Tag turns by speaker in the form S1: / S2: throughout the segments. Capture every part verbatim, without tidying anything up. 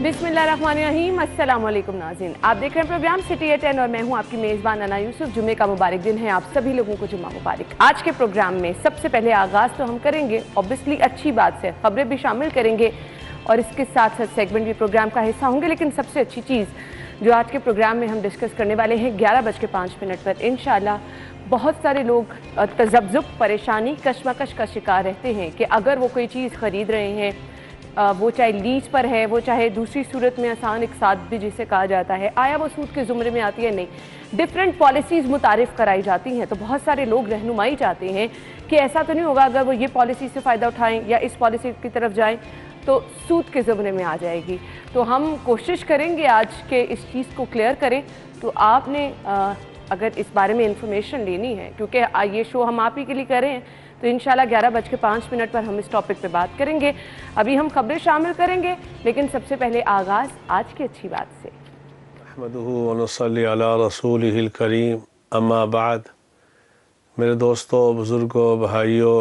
S1: बिस्मिल्लाहिर्रहमानिर्रहीम, अस्सलाम वालेकुम नाज़रीन। आप देख रहे हैं प्रोग्राम सिटी एट टेन और मैं हूं आपकी मेज़बान अना यूसुफ। जुम्मे का मुबारक दिन है, आप सभी लोगों को जुम्मा मुबारक। आज के प्रोग्राम में सबसे पहले आगाज़ तो हम करेंगे ऑब्वियसली अच्छी बात से, खबरें भी शामिल करेंगे और इसके साथ साथ सेगमेंट भी प्रोग्राम का हिस्सा होंगे। लेकिन सबसे अच्छी चीज़ जो आज के प्रोग्राम में हम डिस्कस करने वाले हैं ग्यारह बज के पाँच मिनट पर इंशाल्लाह, बहुत सारे लोग तज़ब्ज़ुब, परेशानी, कशमकश का शिकार रहते हैं कि अगर वो कोई चीज़ ख़रीद रहे हैं, वो चाहे लीज पर है, वो चाहे दूसरी सूरत में आसान एक साथ भी जिसे कहा जाता है, आया वो सूद के ज़ुमरे में आती है नहीं, डिफरेंट पॉलिसीज़ मुतारिफ़ कराई जाती हैं। तो बहुत सारे लोग रहनुमाई चाहते हैं कि ऐसा तो नहीं होगा अगर वो ये पॉलिसी से फ़ायदा उठाएं या इस पॉलिसी की तरफ जाएं तो सूद के ज़ुमरे में आ जाएगी। तो हम कोशिश करेंगे आज के इस चीज़ को क्लियर करें। तो आपने आ, अगर इस बारे में इंफॉर्मेशन लेनी है, क्योंकि ये शो हम आप ही के लिए कर रहे हैं, तो इंशाल्लाह ग्यारह बज के पाँच मिनट पर हम इस टॉपिक पे बात करेंगे। अभी हम खबरें शामिल करेंगे, लेकिन सबसे पहले आगाज़ आज की अच्छी बात से।
S2: अहमदुहु व नसल्ली अला रसूलिहिल करीम, अम्मा बाद। मेरे दोस्तों, बुज़ुर्गों, भाइयों,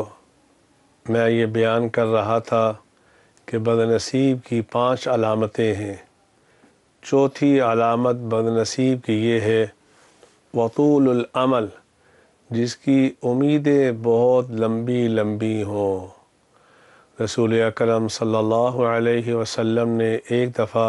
S2: मैं ये बयान कर रहा था कि बदनसीब की पांच अलामतें हैं। चौथी अलामत बदनसीब की ये है वतूलुल अमल, जिसकी उम्मीदें बहुत लंबी लंबी हों। रसूल अकरम सल्लल्लाहु अलैहि वसल्लम ने एक दफ़ा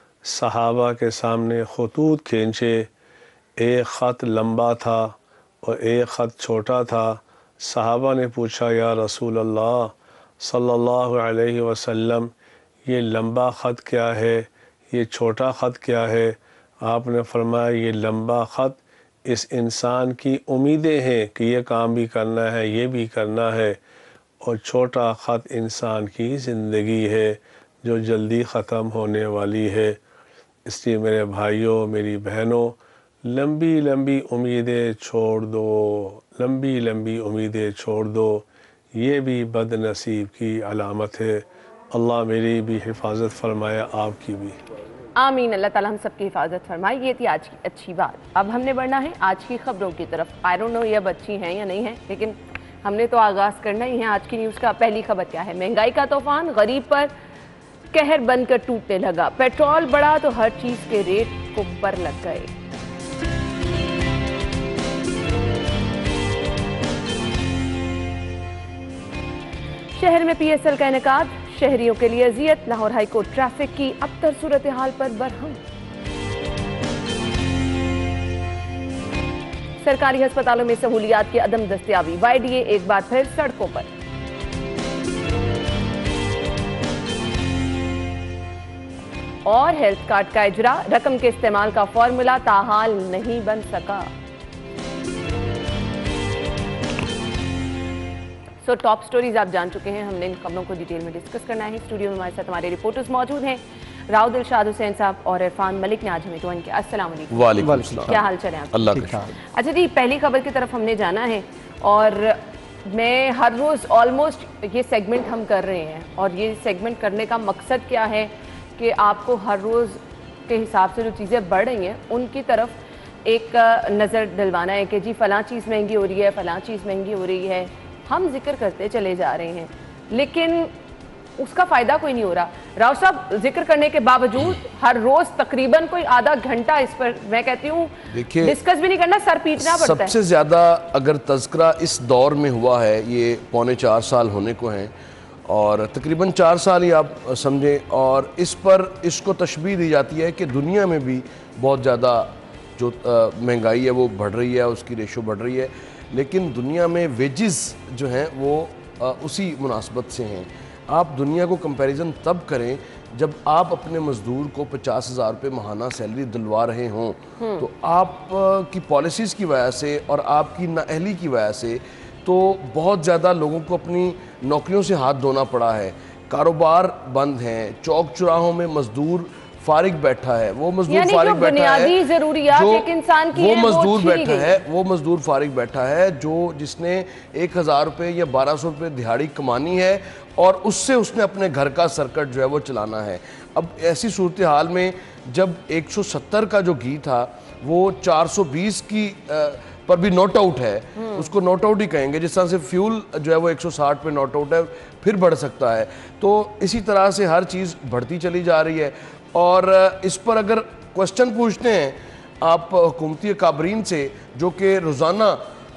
S2: सहाबा के सामने खतूत खींचे। एक ख़त लंबा था और एक ख़त छोटा था। सहाबा ने पूछा, या रसूल अल्लाह सल्लल्लाहु अलैहि वसल्लम, ये लंबा ख़त क्या है, ये छोटा ख़त क्या है? आपने फरमाया, ये लंबा ख़त इस इंसान की उम्मीदें हैं कि ये काम भी करना है, ये भी करना है, और छोटा ख़त इंसान की ज़िंदगी है जो जल्दी ख़त्म होने वाली है। इसलिए मेरे भाइयों, मेरी बहनों, लंबी लंबी उम्मीदें छोड़ दो, लंबी लंबी उम्मीदें छोड़ दो। ये भी बदनसीब की अलामत है। अल्लाह मेरी भी हिफाजत फरमाए, आपकी भी
S1: आमीन। अल्लाह ताला हम सबकी हिफाजत फरमाए। ये थी आज की अच्छी बात। अब हमने बढ़ना है आज की खबरों की तरफ। आई डोंट नो ये अब अच्छी हैं या नहीं है, लेकिन हमने तो आगाज़ करना ही है। आज की न्यूज़ का पहली खबर क्या है? महंगाई का तूफान गरीब पर कहर बनकर टूटने लगा। पेट्रोल बढ़ा तो हर चीज़ के रेट को बर लग गए। शहर में पीएसएल का इनेकाद, शहरियों के लिए अजियत। लाहौर हाई कोर्ट ट्रैफिक की अबतर सूरत हाल पर बरहम। सरकारी अस्पतालों में सहूलियात की अदम दस्तयाबी, वाईडीए एक बार फिर सड़कों पर। और हेल्थ कार्ड का इजरा, रकम के इस्तेमाल का फॉर्मूला ताहाल नहीं बन सका। सो टॉप स्टोरीज आप जान चुके हैं, हमने इन खबरों को डिटेल में डिस्कस करना है। स्टूडियो में हमारे साथ हमारे रिपोर्टर्स मौजूद हैं, राव दिलशाद हुसैन साहब और इरफान मलिक ने आज हमें ज्वाइन किया। अस्सलाम वालेकुम।
S3: वालेकुम अस्सलाम।
S1: क्या हाल चाल है आपका?
S3: अल्लाह का।
S1: अच्छा जी, पहली खबर की तरफ हमने जाना है और मैं हर रोज़ ऑलमोस्ट ये सेगमेंट हम कर रहे हैं और ये सेगमेंट करने का मकसद क्या है कि आपको हर रोज़ के हिसाब से जो चीज़ें बढ़ रही हैं उनकी तरफ एक नज़र डलवाना है कि जी फ़लाँ चीज़ महंगी हो रही है, फ़लाँ चीज़ महंगी हो रही है। हम जिक्र करते चले जा रहे हैं लेकिन उसका फ़ायदा कोई नहीं हो रहा। राव साहब, जिक्र करने के बावजूद हर रोज़ तकरीबन कोई आधा घंटा इस पर मैं कहती हूँ डिस्कस भी नहीं करना, सर पीटना पड़ता है।
S3: सबसे ज़्यादा अगर तज़किरा इस दौर में हुआ है, ये पौने चार साल होने को हैं और तकरीबन चार साल ही आप समझें, और इस पर इसको तशबीह दी जाती है कि दुनिया में भी बहुत ज़्यादा जो महंगाई है वो बढ़ रही है, उसकी रेशो बढ़ रही है, लेकिन दुनिया में वेजेस जो हैं वो आ, उसी मुनासबत से हैं। आप दुनिया को कंपैरिजन तब करें जब आप अपने मज़दूर को पचास हज़ार रुपये माहाना सैलरी दिलवा रहे हों, तो आप की पॉलिसीज़ की वजह से और आपकी नाअहली की वजह से तो बहुत ज़्यादा लोगों को अपनी नौकरियों से हाथ धोना पड़ा है। कारोबार बंद हैं, चौक चौराहों में मज़दूर फारिग बैठा है, वो मजदूर फारिग बैठा है,
S1: जरूरियात एक इंसान की
S3: वो
S1: है,
S3: मजदूर
S1: वो
S3: बैठा है, वो मजदूर फारिग बैठा है जो जिसने एक हज़ार रुपये या बारह सौ रुपये दिहाड़ी कमानी है और उससे उसने अपने घर का सर्कट जो है वो चलाना है। अब ऐसी सूरत हाल में जब एक सौ सत्तर का जो घी था वो चार सौ बीस की आ, पर भी नॉट आउट है, उसको नॉट आउट ही कहेंगे, जिस तरह से फ्यूल जो है वो एक सौ साठ पे नॉट आउट है, फिर बढ़ सकता है। तो इसी तरह से हर चीज़ बढ़ती चली जा रही है और इस पर अगर क्वेश्चन पूछते हैं आप हुकूमती काबरीन से, जो कि रोज़ाना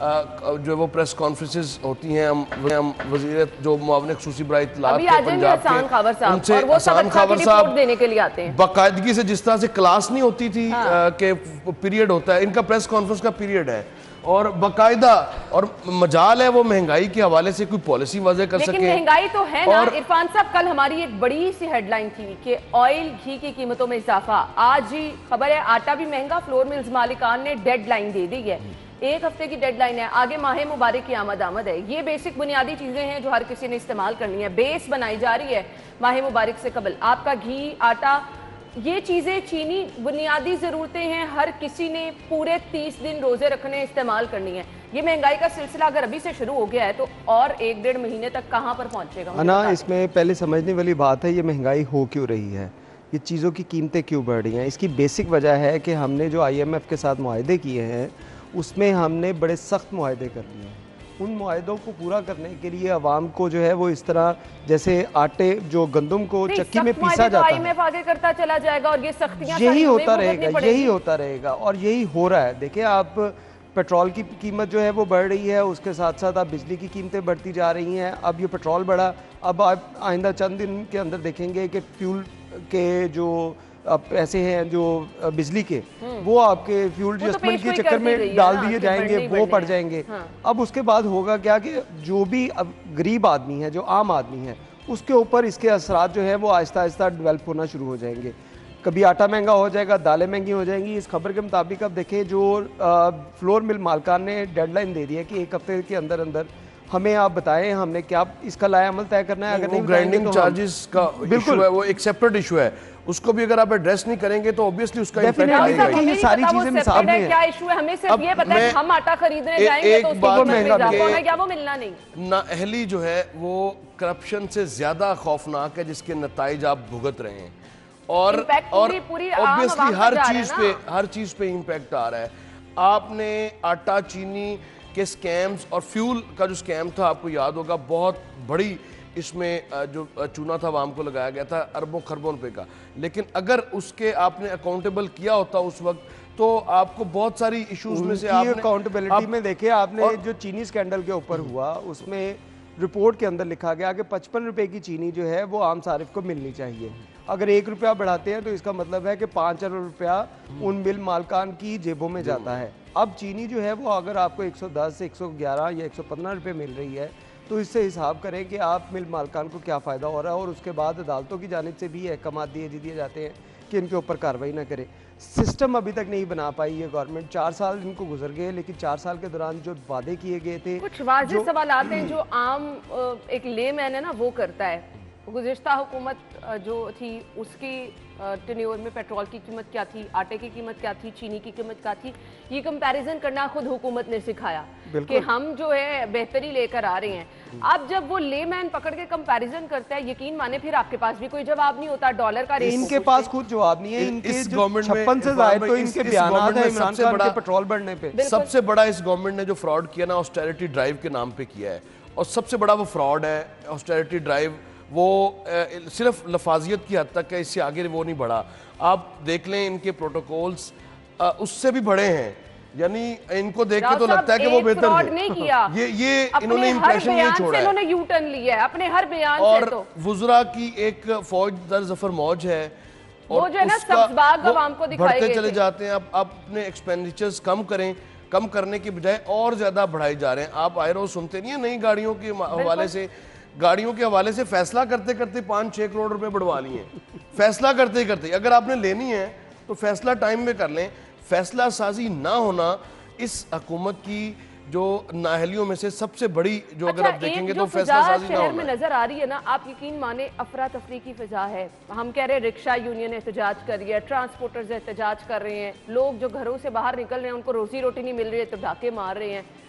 S3: जो वो प्रेस कॉन्फ्रेंसेस होती हैं, हम हम वज़ीर जो मुआविन खुसूसी बराए इत्तलात के पंजाब के, उनसे हसान खावर साहब
S1: देने के लिए आते हैं
S3: बाकायदगी से, जिस तरह से क्लास नहीं होती थी हाँ। के पीरियड होता है, इनका प्रेस कॉन्फ्रेंस का पीरियड है और बाकायदा, और मजाल है वो महंगाई के हवाले से कोई पॉलिसी वजह कर सके।
S1: लेकिन महंगाई तो है ना इरफान साहब। कल हमारी एक बड़ी सी हेडलाइन थी कि ऑयल घी की कीमतों में इजाफा। आज ही खबर है आटा भी महंगा, फ्लोर मिल्स मालिकान ने डेडलाइन दे दी है, एक हफ्ते की डेडलाइन है, आगे माह मुबारक की आमद आमद है। ये बेसिक बुनियादी चीजें हैं जो हर किसी ने इस्तेमाल करनी है, बेस बनाई जा रही है माह मुबारक से कबल। आपका घी, आटा, ये चीजें चीनी बुनियादी जरूरतें हैं, हर किसी ने पूरे तीस दिन रोजे रखने इस्तेमाल करनी है। ये महंगाई का सिलसिला अगर अभी से शुरू हो गया है तो और एक डेढ़ महीने तक कहाँ पर पहुंचेगा?
S4: ना, इसमें पहले समझने वाली बात है ये महंगाई हो क्यों रही है, ये चीज़ों की कीमतें क्यों बढ़ रही हैं। इसकी बेसिक वजह है कि हमने जो आई एम एफ के साथ मुआहदे किए हैं उसमें हमने बड़े सख्त मुआहदे कर लिए हैं। उन मुआहदों को पूरा करने के लिए अवाम को जो है वो इस तरह, जैसे आटे जो गंदम को चक्की में पीसा जाता है,
S1: आईएमएफ आगे करता चला जाएगा और ये सख्तियां
S4: यही होता रहेगा, यही होता रहेगा और यही हो रहा है। देखिए, आप पेट्रोल की कीमत जो है वो बढ़ रही है, उसके साथ साथ आप बिजली की कीमतें बढ़ती जा रही हैं। अब ये पेट्रोल बढ़ा, अब आप आइंदा चंद दिन के अंदर देखेंगे कि फ्यूल के जो पैसे हैं जो बिजली के, वो आपके फ्यूल एडजस्टमेंट के चक्कर में डाल दिए जाएंगे, वो पड़ जाएंगे। हाँ। अब उसके बाद होगा क्या कि जो भी अब गरीब आदमी है, जो आम आदमी है, उसके ऊपर इसके असरात जो है वो आहिस्ता आहिस्ता डेवलप होना शुरू हो जाएंगे। कभी आटा महंगा हो जाएगा, दालें महंगी हो जाएंगी। इस खबर के मुताबिक अब देखें, जो फ्लोर मिल मालकान ने डेडलाइन दे दी है कि एक हफ्ते के अंदर अंदर हमें आप बताएं हमने क्या इसका लाया अमल तय करना है। अगर नहीं
S3: ग्राइंडिंग चार्जेस का बिल्कुल है, वो एक सेपरेट इशू है, उसको भी अगर आप एड्रेस नहीं करेंगे तो ऑब्वियसली उसका इम्पैक्ट आएगा।
S4: ये सारी चीजें मिसाल में
S1: क्या इशू है, हमें सिर्फ ये पता है हम आटा खरीदने जाएंगे तो उसकी कीमत में इजाफा होना है, क्या वो मिलना नहीं।
S3: नाअहली जो है वो करप्शन से ज्यादा खौफनाक है जिसके नताइज आप भुगत रहे हैं और और ऑब्वियसली हर चीज पे हर चीज पे इम्पैक्ट आ रहा है। आपने आटा चीनी के स्कैम्स और फ्यूल का जो स्कैम था, आपको याद होगा, बहुत बड़ी इसमें जो चूना था आवाम को लगाया गया था अरबों खरबों रुपए का। लेकिन अगर उसके आपने अकाउंटेबल किया होता उस वक्त तो आपको बहुत सारी इश्यूज में से आपने
S4: अकाउंटेबिलिटी आप, में देखे आपने जो चीनी स्कैंडल के ऊपर हुआ उसमें रिपोर्ट के अंदर लिखा गया कि पचपन रुपए की चीनी जो है वो आम सारिफ को मिलनी चाहिए। अगर एक रुपया बढ़ाते हैं तो इसका मतलब है कि पाँच अरब रुपया उन मिल मालकान की जेबों में जाता है। अब चीनी जो है वो अगर आपको एक सौ दस, एक सौ ग्यारह या एक सौ पंद्रह रुपये मिल रही है तो इससे हिसाब करें कि आप मिल मालकान को क्या फ़ायदा हो रहा है। और उसके बाद अदालतों की जानिब से भी अहकाम दिए दिए जाते हैं कि इनके ऊपर कार्रवाई ना करें। सिस्टम अभी तक नहीं बना पाई है गवर्नमेंट। चार साल इनको गुजर गए, लेकिन चार साल के दौरान जो वादे किए गए थे,
S1: कुछ वाज़ेह सवाल आते हैं जो आम एक लेमैन है ना वो करता है। गुज़िश्ता हुकूमत जो थी उसकी टेन्योर में पेट्रोल की कीमत क्या थी, आटे की कीमत क्या थी, चीनी की कीमत क्या थी, ये कंपैरिजन करना खुद हुकूमत ने सिखाया कि हम जो है बेहतरी लेकर आ रहे हैं। अब जब वो लेमैन पकड़ के कंपैरिजन करता है, यकीन माने फिर आपके पास भी कोई जवाब नहीं होता। डॉलर का रेट
S4: इनके पास खुद जवाब नहीं है। इनके छप्पन से ज्यादा तो इनके बयानात हैं इमरान खान के पेट्रोल बढ़ने पे।
S3: सबसे बड़ा इस गवर्नमेंट ने जो फ्रॉड किया ना, ऑस्टेरिटी ड्राइव के नाम पे किया है, और सबसे बड़ा वो फ्रॉड है ऑस्टेरिटी ड्राइव। वो ए, सिर्फ लफाजियत की हद तक है, इससे आगे वो नहीं बढ़ा। आप देख लें इनके प्रोटोकॉल्स उससे भी बड़े हैं, यानी इनको देख के तो लगता है कि वो बेहतर है।
S1: नहीं किया
S3: ये ये इन्होंने इंप्रेशन ये छोड़ा है,
S1: इन्होंने यू टर्न लिया है अपने हर बयान
S3: और
S1: से। तो
S3: वुज़रा की एक फौज दर जफर मौज है
S1: और वो जो है ना सब्ज़बाग आवाम को दिखाए
S3: बढ़ते चले जाते हैं। अब अपने एक्सपेंडिचर्स कम करें, कम करने की बजाय और ज्यादा बढ़ाई जा रहे हैं। आप आए रोज सुनते नहीं है नई गाड़ियों के हवाले से, गाड़ियों के हवाले से फैसला करते करते पाँच छः करोड़ रुपए बढ़वा लिए, फैसला करते करते। अगर आपने लेनी है तो फैसला टाइम में कर लें। फैसला साजी ना होना इस हुकूमत की जो नाअहलियों में से सबसे बड़ी, जो
S1: अच्छा,
S3: अगर आप देखेंगे तो फैसला साजी ना होना
S1: में नजर आ रही है ना, आप यकीन माने अफरा तफरी की फिजा है। हम कह रहे हैं रिक्शा यूनियन एहतजाज कर रही है, ट्रांसपोर्टर्स एहतजाज कर रहे हैं, लोग जो घरों से बाहर निकल रहे हैं उनको रोजी रोटी नहीं मिल रही है तो डाके मार रहे हैं।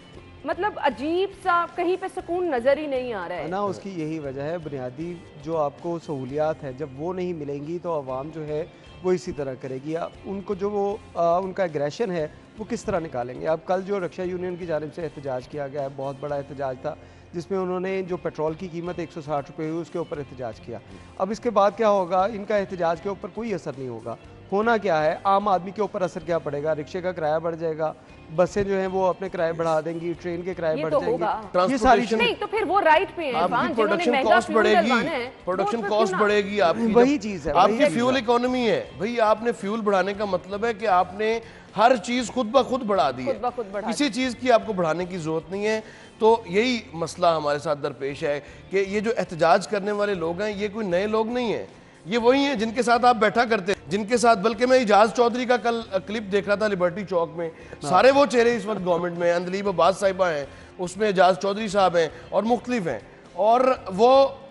S1: मतलब अजीब सा, कहीं पे सुकून नजर ही नहीं आ रहा है
S4: ना। उसकी यही वजह है, बुनियादी जो आपको सहूलियात है जब वो नहीं मिलेंगी तो आवाम जो है वो इसी तरह करेगी। या उनको जो वो आ, उनका एग्रेशन है वो किस तरह निकालेंगे। अब कल जो रक्षा यूनियन की जानिब से एहतजाज किया गया है, बहुत बड़ा एहतजाज था, जिसमें उन्होंने जो पेट्रोल की कीमत एक सौ साठ रुपये हुई उसके ऊपर एहतजाज किया। अब इसके बाद क्या होगा, इनका एहतजाज के ऊपर कोई असर नहीं होगा। होना क्या है, आम आदमी के ऊपर असर क्या पड़ेगा, रिक्शे का किराया बढ़ जाएगा, बसें जो हैं वो अपने किराए बढ़ा देंगी, ट्रेन के किराए
S1: ये
S4: बढ़
S1: तो
S4: जाएंगे,
S1: होगा।
S4: ये सारी
S1: नहीं तो फिर वो राइट पे हैं
S3: आपकी
S1: इरफान, जिन्होंने
S3: प्रोडक्शन
S1: महंगा
S3: कॉस्ट
S1: फ्यूल
S3: बढ़ेगी,
S1: डलवाना है,
S3: प्रोडक्शन
S1: वो फिर
S3: कॉस्ट
S1: क्यों ना-
S3: बढ़ेगी आपकी।
S4: वही
S3: जब
S4: चीज़ है,
S3: आपकी
S4: वही
S3: फ्यूल इकोनॉमी है भाई, आपने फ्यूल बढ़ाने का मतलब है कि आपने हर चीज खुद ब खुद बढ़ा दी है,
S1: खुद ब खुद बढ़ा
S3: किसी चीज की आपको बढ़ाने की जरूरत नहीं है। तो यही मसला हमारे साथ दरपेश है कि ये जो एहतजाज करने वाले लोग हैं ये कोई नए लोग नहीं है, ये वही हैं जिनके साथ आप बैठा करते हैं, जिनके साथ, बल्कि मैं इजाज चौधरी का कल क्लिप देख रहा था लिबर्टी चौक में, सारे वो चेहरे इस वक्त गवर्नमेंट में, अंदलीब अब्बास साहिबा हैं, उसमें इजाज चौधरी साहब हैं और मुख्तलिफ हैं, और वो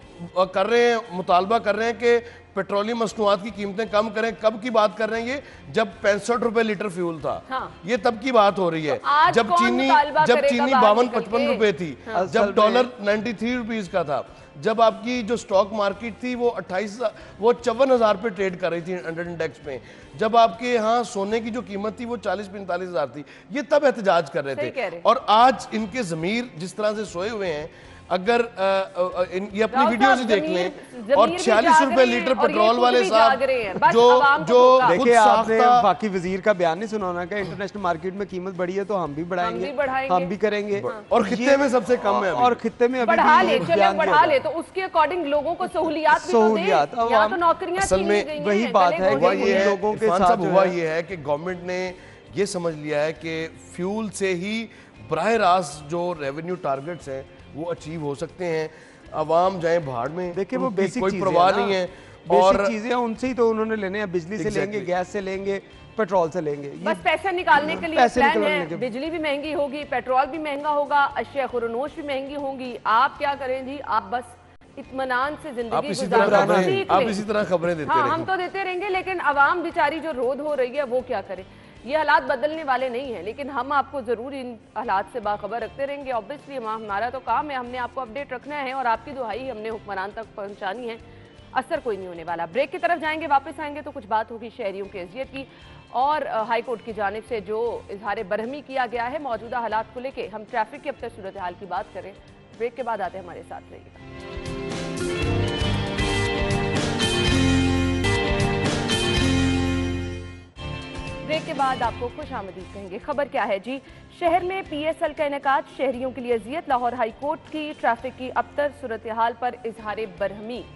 S3: कर रहे हैं, मुतालबा कर रहे हैं कि पेट्रोलियम मसनूआत की कीमतें कम करें। कब की बात कर रहे हैं ये, जब पैंसठ रुपए लीटर फ्यूल था। हाँ। ये तब की बात हो रही है,
S1: तो आज
S3: जब
S1: कौन
S3: चीनी
S1: मुतालबा
S3: जब
S1: करेगा
S3: चीनी
S1: बाहर
S3: बावन
S1: निकल
S3: पचपन
S1: के?
S3: रुपए थी,
S4: हाँ।
S3: जब डॉलर नाइन्टी थ्री रुपीज का था, जब आपकी जो स्टॉक मार्केट थी वो अट्ठाईस वो चौवन हजार पे ट्रेड कर रही थी अंडर इंडेक्स में, जब आपके यहाँ सोने की जो कीमत थी वो चालीस पैंतालीस हजार थी, ये तब एहतजाज कर रहे
S1: सही कह
S3: थे।
S1: रहे।
S3: और आज इनके जमीर जिस तरह से सोए हुए हैं, अगर आ, आ, इन, ये अपनी
S1: राहुल
S3: वीडियोस ही
S1: साहब,
S3: देख
S1: जमीर-
S3: लें,
S1: जमीर
S3: और
S1: भी
S3: छियालीस
S1: जाग
S3: रुपए
S1: रहे हैं
S3: लीटर
S1: और ये
S3: पेट्रोल
S1: खुद
S3: वाले
S1: भी
S3: साहब
S1: जाग रहे हैं। बस
S3: जो
S1: आवाम को
S3: जो
S1: धोखा।
S3: खुद
S4: देखिए, आपने
S3: साख्ता
S4: बाकी वजीर का बयान नहीं सुना होना कि इंटरनेशनल मार्केट में कीमत बढ़ी है तो हम भी बढ़ाएंगे,
S1: हम भी बढ़ाएंगे।
S4: हम भी करेंगे,
S3: और खित्ते में सबसे कम है अभी।
S4: और खित्ते में अभी
S1: बढ़ा
S4: भी
S1: ले, चले
S4: बयान
S1: बढ़ा
S4: दिया
S1: ले, तो उसके अकॉर्डिंग लोगों को सहूलियात भी तो दे।
S4: सहूलियात, अब
S1: या
S4: हम-
S1: तो नौकरियां
S3: असल
S1: छीन
S3: में
S1: ली गई हैं,
S4: वही बात
S1: गले
S4: है
S1: घोंटे
S3: हुआ
S4: कि
S1: लिए
S3: ये
S1: हैं।
S3: है,
S4: लोगों के
S3: इरफान
S4: साथ
S3: साहब,
S4: जो
S3: हुआ
S4: है-
S3: ये है कि गवर्नमेंट ने ये समझ लिया है कि फ्यूल से ही बराह रास्त जो रेवेन्यू टारगेट्स हैं वो अचीव हो सकते हैं, आवाम जाए भाड़ में,
S4: देखिए वो
S3: उनकी
S4: बेसिक
S3: कोई
S4: चीजें
S3: परवाह
S4: हैं ना,
S3: नहीं है।
S4: बेसिक
S3: और
S4: चीजें हैं, उनसे ही तो उन्होंने लेने हैं, बिजली से लेंगे,
S3: Exactly.
S4: गैस से लेंगे, पेट्रोल से लेंगे। ये
S1: बस पैसा निकालने के लिए
S4: पैसे
S1: प्लान
S4: निकालने
S1: है,
S4: के-
S1: बिजली भी महंगी होगी, पेट्रोल भी महंगा होगा, अशिया खुरनोश भी महंगी होंगी। आप क्या करें जी, आप बस इत्मीनान से
S3: आप
S1: जिंदगी
S3: इसी तरह
S1: गुजारना
S3: खबरें
S1: सीख
S3: आप
S1: लें।
S3: इसी तरह खबरें देते
S1: हाँ,
S3: रहें।
S1: हम तो देते रहेंगे, लेकिन आवाम बेचारी जो रोध हो रही है वो क्या करे। ये हालात बदलने वाले नहीं हैं, लेकिन हम आपको जरूर इन हालात से बाखबर रखते रहेंगे। ऑब्वियसली हम हमारा तो काम है, हमने आपको अपडेट रखना है और आपकी दुहाई हमने हुक्मरान तक पहुंचानी है। असर कोई नहीं होने वाला। ब्रेक की तरफ जाएंगे, वापस आएंगे तो कुछ बात होगी शहरियों की अजियत की और हाई कोर्ट की जानिब से जो इजहार बरहमी किया गया है मौजूदा हालात को लेके। हम ट्रैफिक की अब तक सूरत हाल की बात करें। ब्रेक के बाद आते हैं, हमारे साथ रहिएगा। ब्रेक के बाद आपको खुश आमदीद कहेंगे। खबर क्या है जी, शहर में पीएसएल का इनेकाद, शहरियों के लिए अजियत। लाहौर हाई कोर्ट की ट्रैफिक की अबतर सूरत हाल पर इजहार बरहमी।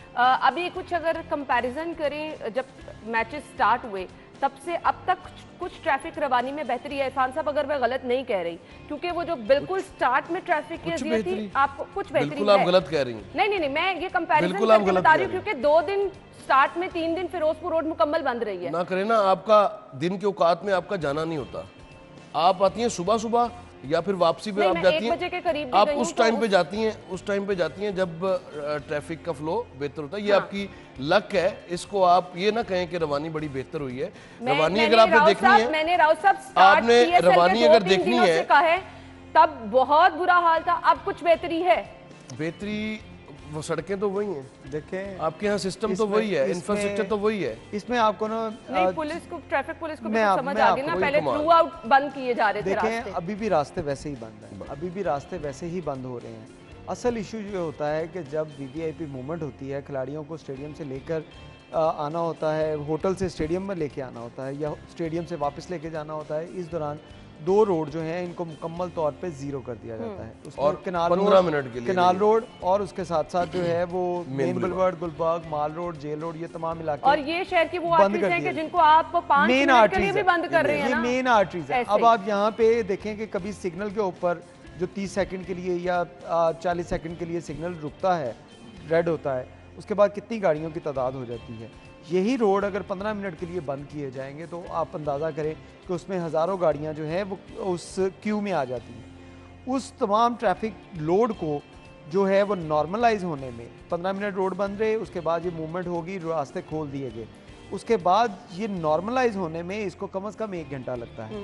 S1: अभी कुछ अगर कंपैरिजन करें, जब मैचेस स्टार्ट हुए तब से अब तक कुछ ट्रैफिक रवानी में बेहतरी है। इरफान साहब, अगर मैं गलत नहीं कह रही, क्योंकि वो जो बिल्कुल स्टार्ट में ट्रैफिक की अजियत थी, आपको कुछ बेहतरी
S3: बिल्कुल आप गलत कह रही हैं।
S1: नहीं नहीं नहीं, मैं ये कंपैरिजन
S3: बिल्कुल आप
S1: करके
S3: गलत
S1: बता
S3: कह
S1: रही हूँ,
S3: रही हैं।
S1: क्योंकि दो दिन स्टार्ट में, तीन दिन फिरोजपुर रोड मुकम्मल बंद रही है।
S3: ना करें ना, आपका दिन के औकात में आपका जाना नहीं होता। आप आती हैं सुबह सुबह या फिर वापसी पे
S1: नहीं,
S3: आप
S1: मैं
S3: जाती
S1: एक
S3: हैं,
S1: बजे के करीब भी
S3: आप
S1: गई हूँ,
S3: उस
S1: तो
S3: टाइम पे
S1: उस-
S3: जाती हैं उस टाइम पे जाती हैं जब अ, ट्रैफिक का फ्लो बेहतर होता है। ये
S1: हाँ।
S3: आपकी लक है, इसको आप ये ना कहें कि रवानी बड़ी बेहतर हुई है।
S1: मैं-
S3: रवानी
S1: मैंने
S3: अगर आपने
S1: राउत
S3: देखनी
S1: साहब-
S3: है,
S1: मैंने राउत साहब स्टार्ट
S3: आपने
S1: पीएसएल के
S3: रवानी
S1: दो
S3: अगर
S1: तीन
S3: देखनी
S1: दिनों
S3: है-
S1: से कहा है, तब बहुत बुरा हाल था, अब कुछ बेहतरी है।
S3: बेहतरी वो सड़कें तो वही हैं,
S4: देखें
S3: आपके यहाँ सिस्टम तो
S4: इसमें-
S3: वही है,
S4: इसमें-
S3: इंफ्रास्ट्रक्चर तो वही है।
S4: इसमें आपको ना
S1: नहीं,
S4: अ,
S1: पुलिस को, ट्रैफिक पुलिस को भी
S4: मैं
S1: कुछ
S4: आप-
S1: समझ
S4: मैं
S1: आ गई
S4: आपको
S1: ना,
S3: वही
S1: पहले
S3: कमाल।
S1: थ्रू आउट बंद किए जा रहे थे
S4: देखें
S1: रास्ते।
S4: अभी भी रास्ते वैसे ही बंद हैं, अभी भी रास्ते वैसे ही बंद हो रहे हैं। असल इशू ये होता है कि जब वीवीआईपी मूवमेंट होती है, खिलाड़ियों को स्टेडियम से लेकर अ, आना होता है, होटल से स्टेडियम में लेके आना होता है या स्टेडियम से वापस लेके जाना होता है, इस दौरान दो रोड जो हैं इनको मुकम्मल तौर पे जीरो कर दिया जाता है। उसमें
S3: और
S4: केनाल
S3: पंद्रह
S4: रोड-
S3: मिनट के लिए
S4: केनाल रोड और उसके साथ साथ जो है वो main
S3: boulevard.
S4: Boulevard, Gulberg, Mall Road, Jail Road, ये तमाम इलाके
S1: और ये शहर की वो
S4: बंद
S1: आर्टरीज
S4: कर
S1: हैं कि
S4: दिया।
S1: जिनको आप पाँच
S4: मेन
S1: मिनट के लिए
S4: आर्टरीज
S1: भी बंद कर रहे हैं
S4: ये
S1: ना।
S4: मेन आर्टरीज है।
S1: ऐसे
S4: अब
S1: ही।
S4: आप यहाँ पे देखें कि कभी सिग्नल के ऊपर जो तीस सेकंड के लिए या चालीस सेकंड के लिए सिग्नल रुकता है, रेड होता है, उसके बाद कितनी गाड़ियों की तादाद हो जाती है। यही रोड अगर पंद्रह मिनट के लिए बंद किए जाएंगे तो आप अंदाज़ा करें कि उसमें हज़ारों गाड़ियाँ जो हैं वो उस क्यू में आ जाती हैं। उस तमाम ट्रैफिक लोड को जो है वो नॉर्मलाइज होने में पंद्रह मिनट रोड बंद रहे, उसके बाद ये मूवमेंट होगी, रास्ते खोल दिए गए, उसके बाद ये नॉर्मलाइज होने में इसको कम से कम एक घंटा लगता है।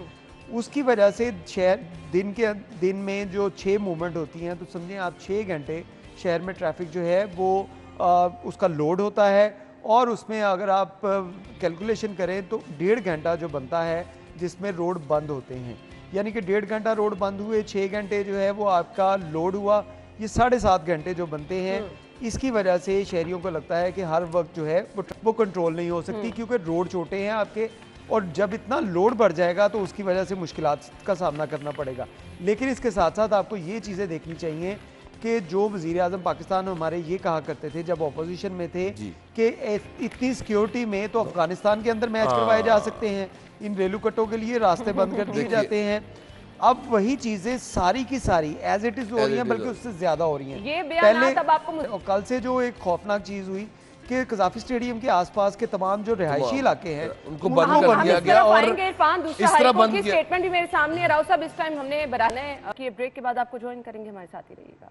S4: उसकी वजह से शहर दिन के दिन में जो छः मूवमेंट होती हैं, तो समझें आप छः घंटे शहर में ट्रैफिक जो है वो आ, उसका लोड होता है, और उसमें अगर आप कैलकुलेशन करें तो डेढ़ घंटा जो बनता है जिसमें रोड बंद होते हैं, यानी कि डेढ़ घंटा रोड बंद हुए, छः घंटे जो है वो आपका लोड हुआ, ये साढ़े सात घंटे जो बनते हैं। इसकी वजह से शहरियों को लगता है कि हर वक्त जो है वो, वो कंट्रोल नहीं हो सकती, क्योंकि रोड छोटे हैं आपके, और जब इतना लोड बढ़ जाएगा तो उसकी वजह से मुश्किलात का सामना करना पड़ेगा। लेकिन इसके साथ साथ आपको ये चीज़ें देखनी चाहिए कि जो वज़ीर आज़म पाकिस्तान हमारे ये कहा करते थे जब अपोजिशन में थे कि इतनी सिक्योरिटी में तो अफगानिस्तान के अंदर मैच करवाए जा सकते हैं, इन रेलू कट्टों के लिए रास्ते बंद कर दिए जाते हैं। अब वही चीजें सारी की सारी एज इट इज हो रही हैं, बल्कि उससे ज्यादा हो रही हैं।
S1: ये बयान अब आपको
S4: कल से जो एक खौफनाक चीज हुई कि कज़ाफी स्टेडियम के आसपास के तमाम जो रिहायशी इलाके हैं
S3: उनको बंद कर दिया गया, और
S1: इस तरह बंद किया। स्टेटमेंट भी मेरे सामने है। राव साहब, इस टाइम हमने बनाना है कि ब्रेक के बाद आपको ज्वाइन करेंगे, हमारे साथ ही रहिएगा।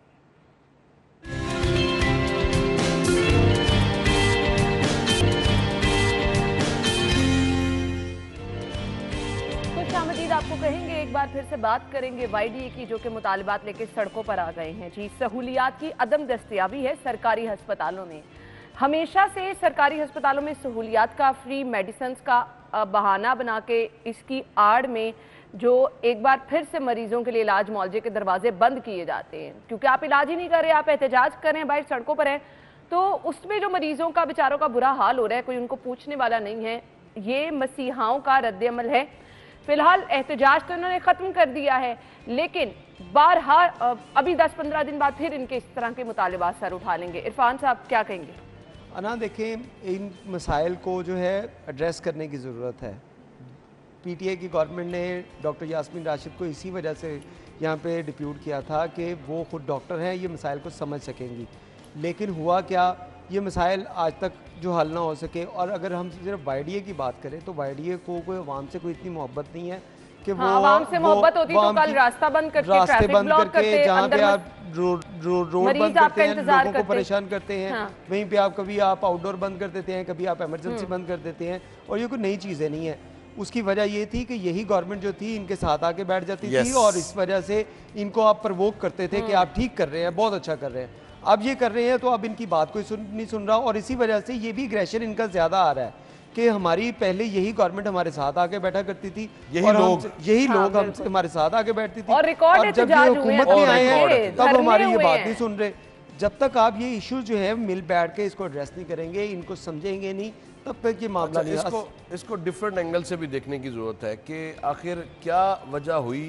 S1: खुशामदीद आपको कहेंगे, एक बार फिर से बात करेंगे वाईडीए की, जो कि मुतालिबात लेके सड़कों पर आ गए हैं। जी, सहूलियात की अदम दस्तयाबी है सरकारी अस्पतालों में। हमेशा से सरकारी अस्पतालों में सहूलियात का, फ्री मेडिसिन का बहाना बना के इसकी आड़ में जो एक बार फिर से मरीजों के लिए इलाज मुआवजे के दरवाजे बंद किए जाते हैं, क्योंकि आप इलाज ही नहीं कर रहे, आप एहतजाज कर रहे हैं, बाहर सड़कों पर हैं, तो उसमें जो मरीजों का बेचारों का बुरा हाल हो रहा है, कोई उनको पूछने वाला नहीं है। ये मसीहाओं का रद्द-ए-अमल है। फिलहाल एहतजाज तो इन्होंने ख़त्म कर दिया है, लेकिन बारहा अभी दस पंद्रह दिन बाद फिर इनके इस तरह के मुतालिबात सर उठा लेंगे। इरफान साहब क्या कहेंगे?
S4: अना देखें, इन मसाइल को जो है एड्रेस करने की ज़रूरत है। पीटीए की गवर्नमेंट ने डॉक्टर यास्मीन राशिद को इसी वजह से यहाँ पे डिप्यूट किया था कि वो खुद डॉक्टर हैं, ये मसाइल को समझ सकेंगी। लेकिन हुआ क्या, ये मसाइल आज तक जो हल ना हो सके। और अगर हम सिर्फ वाईडीए की बात करें तो वाईडीए को कोई आवाम से कोई इतनी मोहब्बत नहीं है कि वो
S1: आवाम से मोहब्बत होती तो कल रास्ता बंद करके,
S4: रास्ते बंद करके, जहाँ पे आप रोड बंद करते हैं, लोगों को परेशान करते हैं, हाँ। वहीं पे आप कभी आप आउटडोर बंद कर देते हैं, कभी आप इमरजेंसी बंद कर देते हैं, और ये कोई नई चीज़ें नहीं है। उसकी वजह ये थी कि यही गवर्नमेंट जो थी इनके साथ आके बैठ जाती थी, और इस वजह से इनको आप प्रवोक करते थे कि आप ठीक कर रहे हैं, बहुत अच्छा कर रहे हैं। अब ये कर रहे हैं तो अब इनकी बात कोई सुन नहीं सुन रहा, और इसी वजह से ये भी एग्रेशन इनका ज्यादा आ रहा है कि हमारी पहले यही गवर्नमेंट हमारे साथ आके बैठा करती थी,
S3: यही लोग
S4: यही हाँ, लोग हम हमारे साथ आके बैठती थी,
S1: और रिकॉर्ड
S4: जब ये हुकूमत में आए हैं तब हमारी ये बात नहीं सुन रहे। जब तक आप ये इशू जो है मिल बैठ के इसको एड्रेस नहीं करेंगे, इनको समझेंगे नहीं, तब तक ये मामला
S3: अच्छा,
S4: नहीं।
S3: इसको इसको डिफरेंट एंगल से भी देखने की जरूरत है कि आखिर क्या वजह हुई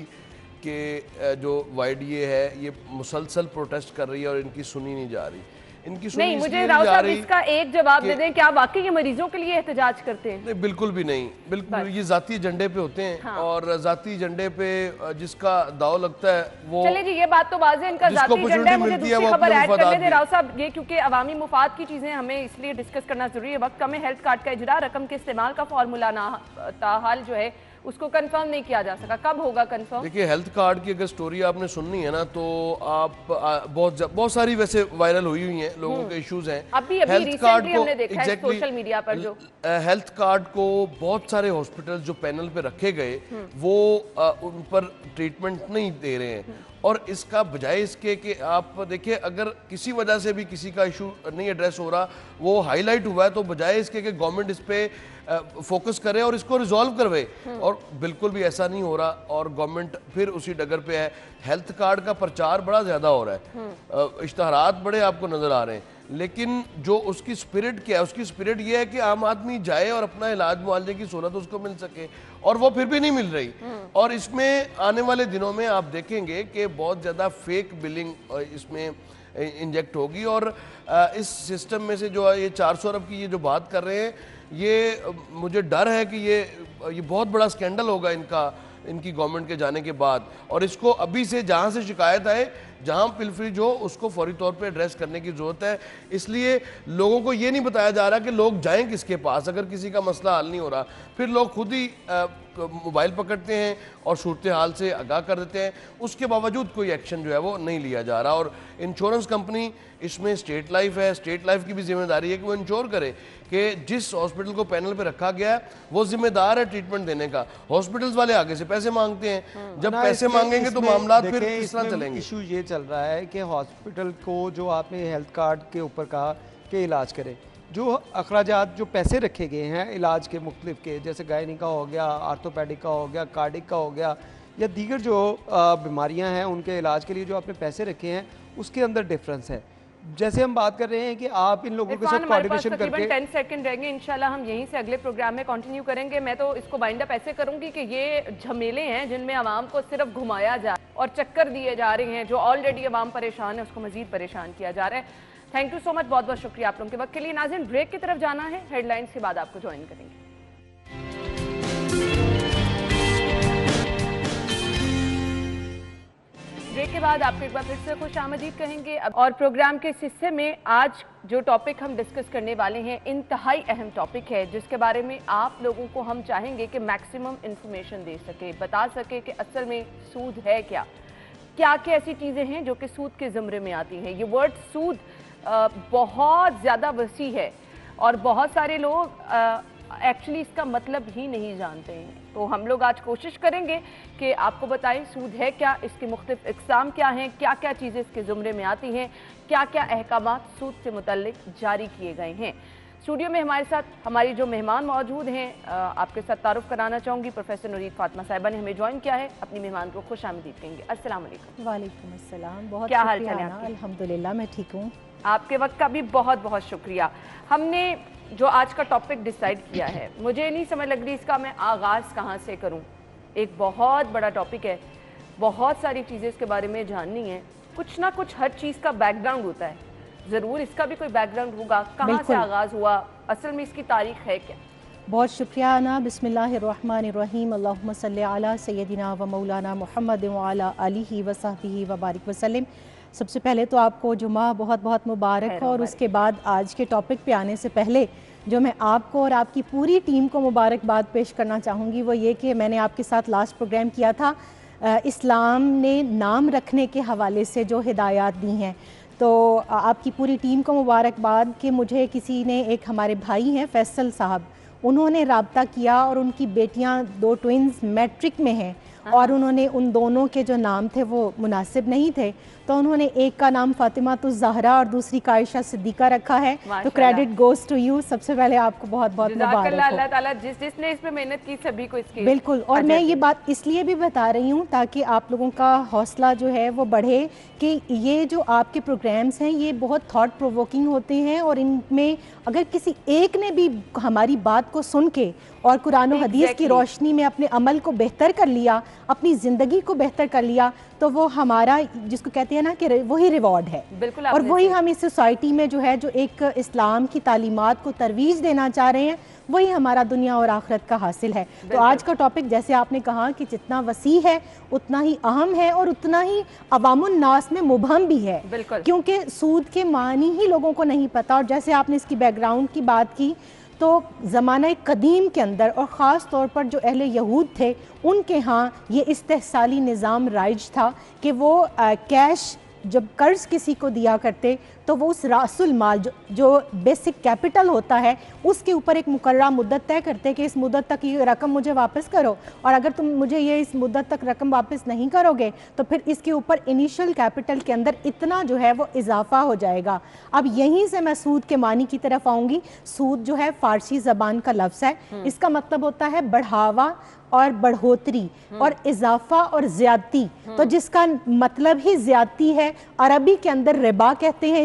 S3: कि जो वाईडीए है ये मुसलसल प्रोटेस्ट कर रही है और इनकी सुनी नहीं जा रही। इनकी सुनी
S1: नहीं, मुझे राव साहब इसका एक जवाब दे दें, क्या वाकई ये मरीजों के लिए एहतजाज करते हैं?
S3: नहीं, बिल्कुल भी नहीं, बिल्कुल ये जाती एजेंडे पे होते हैं। हाँ। और जाती एजेंडे पे जिसका दाव लगता है वो, चलिए
S1: जी, ये बात तो वाज़ेह इनका जाती एजेंडा है। मुझे दूसरी खबर ऐड करने दें राव साहब, ये क्योंकि अवामी मुफाद की चीजें हमें इसलिए डिस्कस करना जरूरी है। वक्त कम है। हेल्थ कार्ड का इजरा, रकम के इस्तेमाल का फार्मूला ना ताहाल जो है उसको कंफर्म नहीं किया जा सका, कब होगा कंफर्म?
S3: देखिए, हेल्थ कार्ड की अगर स्टोरी आपने सुननी है ना तो आप बहुत बहुत सारी वैसे वायरल हुई हुई हैं, लोगों के इश्यूज हैं।
S1: अभी अभी हेल्थ कार्ड को हमने देखा है सोशल मीडिया पर, जो
S3: हेल्थ कार्ड को बहुत सारे हॉस्पिटल जो पैनल पे रखे गए वो आ, उन पर ट्रीटमेंट नहीं दे रहे हैं। और इसका बजाय इसके कि आप देखिए, अगर किसी वजह से भी किसी का इशू नहीं एड्रेस हो रहा, वो हाईलाइट हुआ है, तो बजाय इसके कि गवर्नमेंट इस पे फोकस करे और इसको रिजॉल्व करवे, और बिल्कुल भी ऐसा नहीं हो रहा, और गवर्नमेंट फिर उसी डगर पे है। हेल्थ कार्ड का प्रचार बड़ा ज़्यादा हो रहा है, इश्तहारात बड़े आपको नज़र आ रहे हैं, लेकिन जो उसकी स्पिरिट क्या है, उसकी स्पिरिट ये है कि आम आदमी जाए और अपना इलाज मुआवजे की सहूलत उसको मिल सके, और वो फिर भी नहीं मिल रही। और इसमें आने वाले दिनों में आप देखेंगे कि बहुत ज़्यादा फेक बिलिंग इसमें इंजेक्ट होगी, और इस सिस्टम में से जो ये चार सौ अरब की ये जो बात कर रहे हैं, ये मुझे डर है कि ये ये बहुत बड़ा स्कैंडल होगा इनका, इनकी गवर्नमेंट के जाने के बाद। और इसको अभी से जहाँ से शिकायत आए जहां पिलफरीज हो उसको फौरी तौर पे एड्रेस करने की ज़रूरत है। इसलिए लोगों को ये नहीं बताया जा रहा कि लोग जाएं किसके पास। अगर किसी का मसला हल नहीं हो रहा, फिर लोग खुद ही मोबाइल पकड़ते हैं और सूरत हाल से आगाह कर देते हैं, उसके बावजूद कोई एक्शन जो है वो नहीं लिया जा रहा। और इंश्योरेंस कंपनी इसमें स्टेट लाइफ है, स्टेट लाइफ की भी जिम्मेदारी है कि वो इंश्योर करे कि जिस हॉस्पिटल को पैनल पे रखा गया है वो जिम्मेदार है ट्रीटमेंट देने का। हॉस्पिटल्स वाले आगे से पैसे मांगते हैं, जब पैसे मांगेंगे तो मामला फिर किस तरह चलेंगे।
S4: इशू ये चल रहा है कि हॉस्पिटल को, जो आपने हेल्थ कार्ड के ऊपर कहा कि इलाज करे, जो अखराजात जो पैसे रखे गए हैं इलाज के मुख्तलिफ के, जैसे गायनी का हो गया, आर्थोपैडिक का हो गया, कार्डिक का हो गया, या दीगर जो बीमारियां हैं उनके इलाज के लिए जो आपने पैसे रखे हैं, उसके अंदर डिफरेंस है। जैसे हम बात कर रहे हैं कि आप इन लोगों के साथ कोऑर्डिनेशन करके
S1: टेन सेकंड रहेंगे, इंशाल्लाह हम यहीं से अगले प्रोग्राम में कंटिन्यू करेंगे। मैं तो इसको बाइंड अप ऐसे करूंगी कि ये झमेले हैं जिनमें आवाम को सिर्फ घुमाया जा और चक्कर दिए जा रहे हैं, जो ऑलरेडी आवाम परेशान है उसको मजीद परेशान किया जा रहा है। थैंक यू सो मच, बहुत बहुत शुक्रिया आप लोगों के वक्त के लिए। नाज़रीन, ब्रेक की तरफ जाना है, हेडलाइंस के बाद आपको ज्वाइन करेंगे। ब्रेक के बाद आपको एक बार फिर से खुश आमदीद कहेंगे। अब और प्रोग्राम के इस हिस्से में आज जो टॉपिक हम डिस्कस करने वाले हैं इंतहाई अहम टॉपिक है, जिसके बारे में आप लोगों को हम चाहेंगे कि मैक्सिमम इंफॉर्मेशन दे सके, बता सके कि असल में सूद है क्या, क्या क्या ऐसी चीज़ें हैं जो कि सूद के ज़मरे में आती हैं। ये वर्ड सूद आ, बहुत ज़्यादा वसी है और बहुत सारे लोग एक्चुअली इसका मतलब ही नहीं जानते हैं। तो हम लोग आज कोशिश करेंगे कि आपको बताएं सूद है क्या, इसके मुख्तलिफ इक़साम क्या हैं, क्या क्या चीज़ें इसके ज़ुमरे में आती हैं, क्या क्या अहकामात सूद से मुतल्लिक जारी किए गए हैं। स्टूडियो में हमारे साथ हमारी जो मेहमान मौजूद हैं, आपके साथ तारुफ कराना चाहूँगी। प्रोफेसर नुरीद फातिमा साहिबा ने हमें ज्वाइन किया है। अपनी मेहमान को खुश आमदीद कहेंगे। अस्सलाम वालेकुम।
S5: वालेकुम अस्सलाम। बहुत
S1: क्या हाल चाल है आपके?
S5: अल्हम्दुलिल्लाह मैं ठीक हूँ।
S1: आपके वक्त का भी बहुत बहुत शुक्रिया। हमने जो आज का टॉपिक डिसाइड किया है, मुझे नहीं समझ लग रही इसका मैं आगाज़ कहाँ से करूँ। एक बहुत बड़ा टॉपिक है, बहुत सारी चीज़ें इसके बारे में जाननी है। कुछ ना कुछ हर चीज़ का बैकग्राउंड होता है, ज़रूर इसका भी कोई बैकग्राउंड होगा। कहाँ से आगाज़ हुआ, असल में इसकी तारीख है क्या?
S5: बहुत शुक्रिया ना। बिस्मिल्लाहिर्रहमानिर्रहीम। अल्लाहुम्मा सल्ली अला सय्यदिना व मौलाना मुहम्मद व अला आलिहि व सहबिहि व बारिक वसल्लम। सबसे पहले तो आपको जुमा बहुत बहुत मुबारक हो, और उसके बाद आज के टॉपिक पे आने से पहले जो मैं आपको और आपकी पूरी टीम को मुबारकबाद पेश करना चाहूँगी वो ये कि मैंने आपके साथ लास्ट प्रोग्राम किया था, इस्लाम ने नाम रखने के हवाले से जो हिदायत दी हैं, तो आपकी पूरी टीम को मुबारकबाद कि मुझे किसी ने, एक हमारे भाई हैं फैसल साहब, उन्होंने राब्ता किया और उनकी बेटियां दो ट्विन्स मैट्रिक में हैं और उन्होंने उन दोनों के जो नाम थे वो मुनासिब नहीं थे, तो उन्होंने एक का नाम फातिमा तो ज़हरा और दूसरी का आयशा सिद्दीका रखा है। तो क्रेडिट गोज़ टू यू। सबसे पहले आपको बहुत बहुत मुबारक हो।
S1: अल्लाह ताला जिस जिसने इस पे मेहनत की सभी को इसकी
S5: बिल्कुल। और मैं ये बात इसलिए भी बता रही हूँ ताकि आप लोगों का हौसला जो है वो बढ़े कि ये जो आपके प्रोग्राम्स हैं ये बहुत थॉट प्रोवोकिंग होते हैं, और इनमें अगर किसी एक ने भी हमारी बात को सुन के और कुरान और हदीस की रोशनी में अपने अमल को बेहतर कर लिया, अपनी ज़िंदगी को बेहतर कर लिया, तो वो हमारा, जिसको कहते हैं ना कि वही रिवॉर्ड है।
S1: बिल्कुल।
S5: और वही हम इस सोसाइटी में जो है जो एक इस्लाम की तालीमात को तरवीज देना चाह रहे हैं, वही हमारा दुनिया और आखिरत का हासिल है। तो आज का टॉपिक जैसे आपने कहा कि जितना वसी है उतना ही अहम है और उतना ही अवामुन नास में मुबहम भी है, क्योंकि सूद के मानी ही लोगों को नहीं पता। और जैसे आपने इसकी बैकग्राउंड की बात की, तो ज़माना कदीम के अंदर और ख़ास तौर पर जो अहले यहूद थे उनके यहाँ ये इस्तेहसाली निज़ाम राइज था कि वो आ, कैश जब कर्ज़ किसी को दिया करते तो वो उस रासुल माल जो, जो बेसिक कैपिटल होता है उसके ऊपर एक मुकर्रर मुद्दत तय करते कि इस मुद्दत तक ये रकम मुझे वापस करो, और अगर तुम मुझे ये इस मुद्दत तक रकम वापस नहीं करोगे तो फिर इसके ऊपर इनिशियल कैपिटल के अंदर इतना जो है वो इजाफा हो जाएगा। अब यहीं से मैं सूद के मानी की तरफ आऊँगी। सूद जो है फ़ारसी ज़बान का लफ्ज़ है, इसका मतलब होता है बढ़ावा और बढ़ोतरी और इजाफा और ज़्यादती, तो जिसका मतलब ही ज़्यादती है। अरबी के अंदर रिबा कहते हैं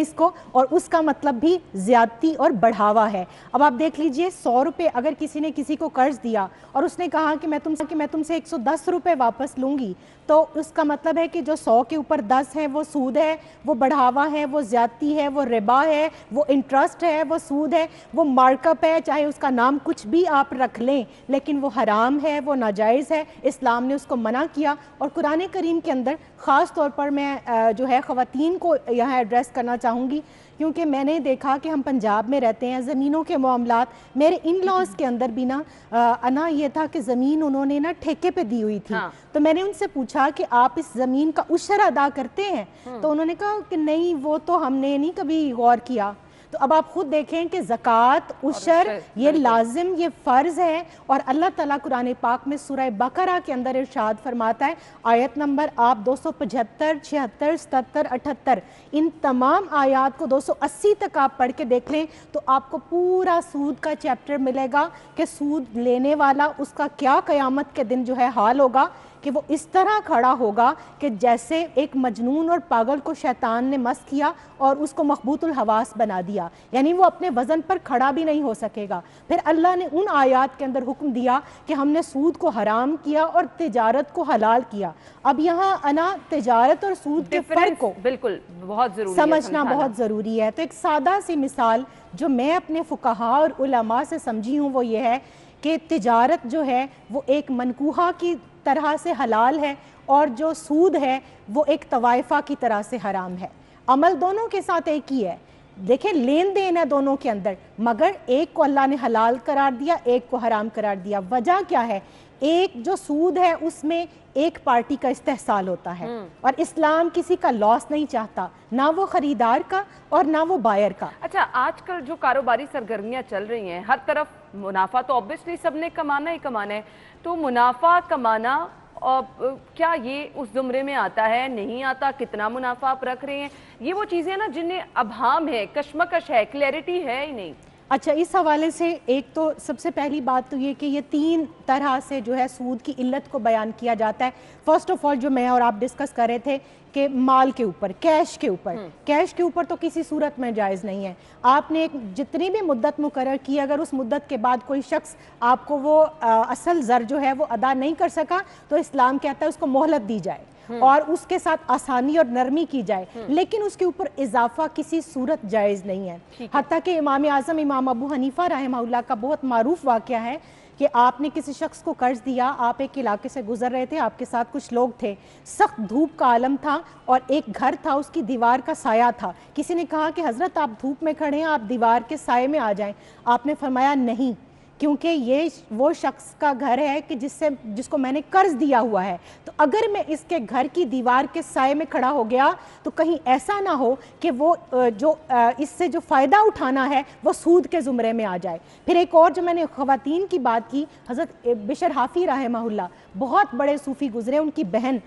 S5: इसको, और उसका मतलब भी ज्यादती और बढ़ावा है। अब आप देख लीजिए, सौ रुपये अगर किसी ने किसी को कर्ज दिया और उसने कहा कि मैं तुमसे कि मैं तुमसे एक सौ दस रुपये वापस लूँगी, तो उसका मतलब है कि जो सौ के ऊपर दस है वो सूद है, वो बढ़ावा है, वो ज्यादती है, वो रिबा है, वो इंटरेस्ट है, वो सूद है, वो मार्कअप है, चाहे उसका नाम कुछ भी आप रख लें, लेकिन वो हराम है, वो नाजायज़ है। इस्लाम ने उसको मना किया। और कुरान करीम के अंदर ख़ास तौर पर मैं जो है ख़वातीन को यहाँ एड्रेस करना चाहूँगी, क्योंकि मैंने देखा कि हम पंजाब में रहते हैं, ज़मीनों के मामलात, मेरे इन लॉज के अंदर भी ना अना ये था कि ज़मीन उन्होंने ना ठेके पे दी हुई थी। हाँ। तो मैंने उनसे पूछा कि आप इस ज़मीन का उशर अदा करते हैं? तो उन्होंने कहा कि नहीं, वो तो हमने नहीं कभी गौर किया। तो अब आप खुद देखें कि ज़कात, उशर, ये लाजिम, ये फ़र्ज़ है। और अल्लाह ताला कुरान पाक में सूरह बकरा के अंदर इरशाद फरमाता है, आयत नंबर आप दो सौ पचहत्तर, छिहत्तर, सतहत्तर, अठहत्तर, इन तमाम आयात को दो सौ अस्सी तक आप पढ़ के देख लें तो आपको पूरा सूद का चैप्टर मिलेगा कि सूद लेने वाला उसका क्या क़यामत के दिन जो है हाल होगा, कि वो इस तरह खड़ा होगा कि जैसे एक मजनून और पागल को शैतान ने मस्त किया और उसको मखबूतुल हवास बना दिया, यानी वो अपने वज़न पर खड़ा भी नहीं हो सकेगा। फिर अल्लाह ने उन आयात के अंदर हुक्म दिया कि हमने सूद को हराम किया और तिजारत को हलाल किया। अब यहाँ अना तिजारत और सूद के फ़र्क को
S1: बिल्कुल बहुत ज़रूरी
S5: समझना बहुत ज़रूरी है। तो एक सादा सी मिसाल जो मैं अपने फुक़हा और उलमा से समझी हूँ वो ये है कि तिजारत जो है वो एक मनकूहा की तरह से हलाल है और जो सूद है वो एक तवाइफा की तरह से हराम है। अमल दोनों के साथ एक ही है, देखें लेन देन है दोनों के अंदर, मगर एक को अल्लाह ने हलाल करार दिया, एक को हराम करार दिया। वजह क्या है? एक जो सूद है उसमें एक पार्टी का इस्तेहसाल होता है और इस्लाम किसी का लॉस नहीं चाहता, ना वो खरीदार का और ना वो बायर का।
S1: अच्छा, आजकल जो कारोबारी सरगर्मियां चल रही हैं, हर तरफ मुनाफा तो ऑब्वियसली सबने कमाना ही कमाना है, तो मुनाफा कमाना और क्या ये उस जुमरे में आता है, नहीं आता? कितना मुनाफा आप रख रहे हैं? ये वो चीज़ें ना जिन्हें अभाम है, कश्मकश है, क्लैरिटी है ही नहीं।
S5: अच्छा, इस हवाले से एक तो सबसे पहली बात तो ये कि ये तीन तरह से जो है सूद की इल्लत को बयान किया जाता है। फर्स्ट ऑफ ऑल जो मैं और आप डिस्कस कर रहे थे कि माल के ऊपर, कैश के ऊपर, कैश के ऊपर तो किसी सूरत में जायज़ नहीं है। आपने एक जितनी भी मुद्दत मुकर्रर की, अगर उस मुद्दत के बाद कोई शख्स आपको वो आ, असल ज़र जो है वो अदा नहीं कर सका तो इस्लाम कहता है उसको मोहलत दी जाए और उसके साथ आसानी और नरमी की जाए, लेकिन उसके ऊपर इजाफा किसी सूरत जायज़ नहीं है। हत्ता कि इमाम आज़म इमाम अबू हनीफा रहमहुल्लाह का बहुत मारूफ वाक़या है कि आपने किसी शख्स को कर्ज दिया, आप एक इलाके से गुजर रहे थे, आपके साथ कुछ लोग थे, सख्त धूप का आलम था और एक घर था, उसकी दीवार का साया था। किसी ने कहा कि हज़रत आप धूप में खड़े हैं, आप दीवार के साये में आ जाएं। आपने फरमाया नहीं, क्योंकि ये वो शख्स का घर है कि जिससे जिसको मैंने कर्ज दिया हुआ है, तो अगर मैं इसके घर की दीवार के साये में खड़ा हो गया तो कहीं ऐसा ना हो कि वो जो इससे जो फ़ायदा उठाना है वो सूद के ज़ुमरे में आ जाए। फिर एक और जो मैंने ख़वातीन की बात की, हज़रत बिशर हाफ़ी रहमहुल्लाह बहुत बड़े सूफ़ी गुज़रे, उनकी बहन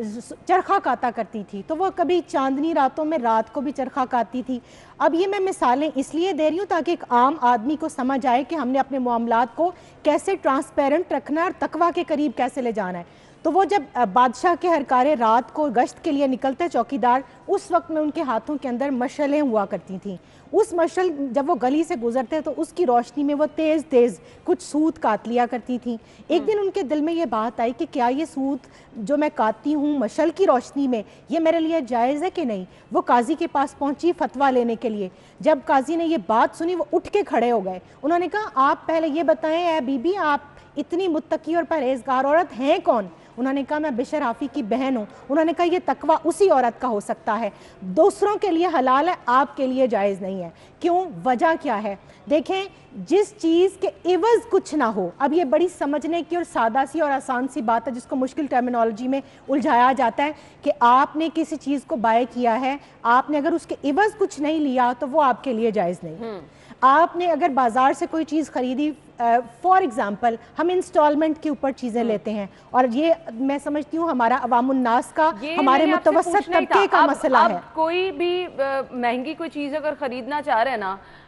S5: चरखा काता करती थी, तो वो कभी चांदनी रातों में रात को भी चरखा काटती थी। अब ये मैं मिसालें इसलिए दे रही हूँ ताकि एक आम आदमी को समझ आए कि हमने अपने मामलात को कैसे ट्रांसपेरेंट रखना है और तकवा के करीब कैसे ले जाना है। तो वो जब बादशाह के हरकारे रात को गश्त के लिए निकलते चौकीदार, उस वक्त में उनके हाथों के अंदर मशलें हुआ करती थीं। उस मशल जब वो गली से गुजरते तो उसकी रोशनी में वो तेज़ तेज़ कुछ सूत काट लिया करती थी। एक दिन उनके दिल में ये बात आई कि क्या ये सूत जो मैं काटती हूँ मशल की रोशनी में, ये मेरे लिए जायज़ है कि नहीं। वो काजी के पास पहुँची फतवा लेने के लिए। जब काजी ने ये बात सुनी वो उठ के खड़े हो गए। उन्होंने कहा, आप पहले ये बताएं ए बीबी, आप इतनी मुत्तकी और परहेज़गार औरत हैं कौन? उन्होंने कहा, मैं बिशर हाफ़ी की बहन हूँ। उन्होंने कहा, ये तकवा उसी औरत का हो सकता है, दूसरों के लिए हलाल है, आपके लिए जायज़ नहीं है। क्यों? वजह क्या है? देखें, जिस चीज़ के इवज़ कुछ ना हो, अब ये बड़ी समझने की और सादा सी और आसान सी बात है जिसको मुश्किल टर्मिनोलॉजी में उलझाया जाता है कि आपने किसी चीज़ को बाय किया है, आपने अगर उसके इवज़ कुछ नहीं लिया तो वो आपके लिए जायज़ नहीं। आपने अगर बाजार से कोई चीज़ खरीदी, फॉर uh, एग्जाम्पल हम इंस्टॉलमेंट के ऊपर चीज़ें लेते हैं, और ये मैं समझती हूँ हमारा अवामुन्नास का, हमारे मुतवस्सित तबके का मसला है।
S1: कोई भी महंगी कोई चीज़ अगर ख़रीदना चाह रहे हैं ना,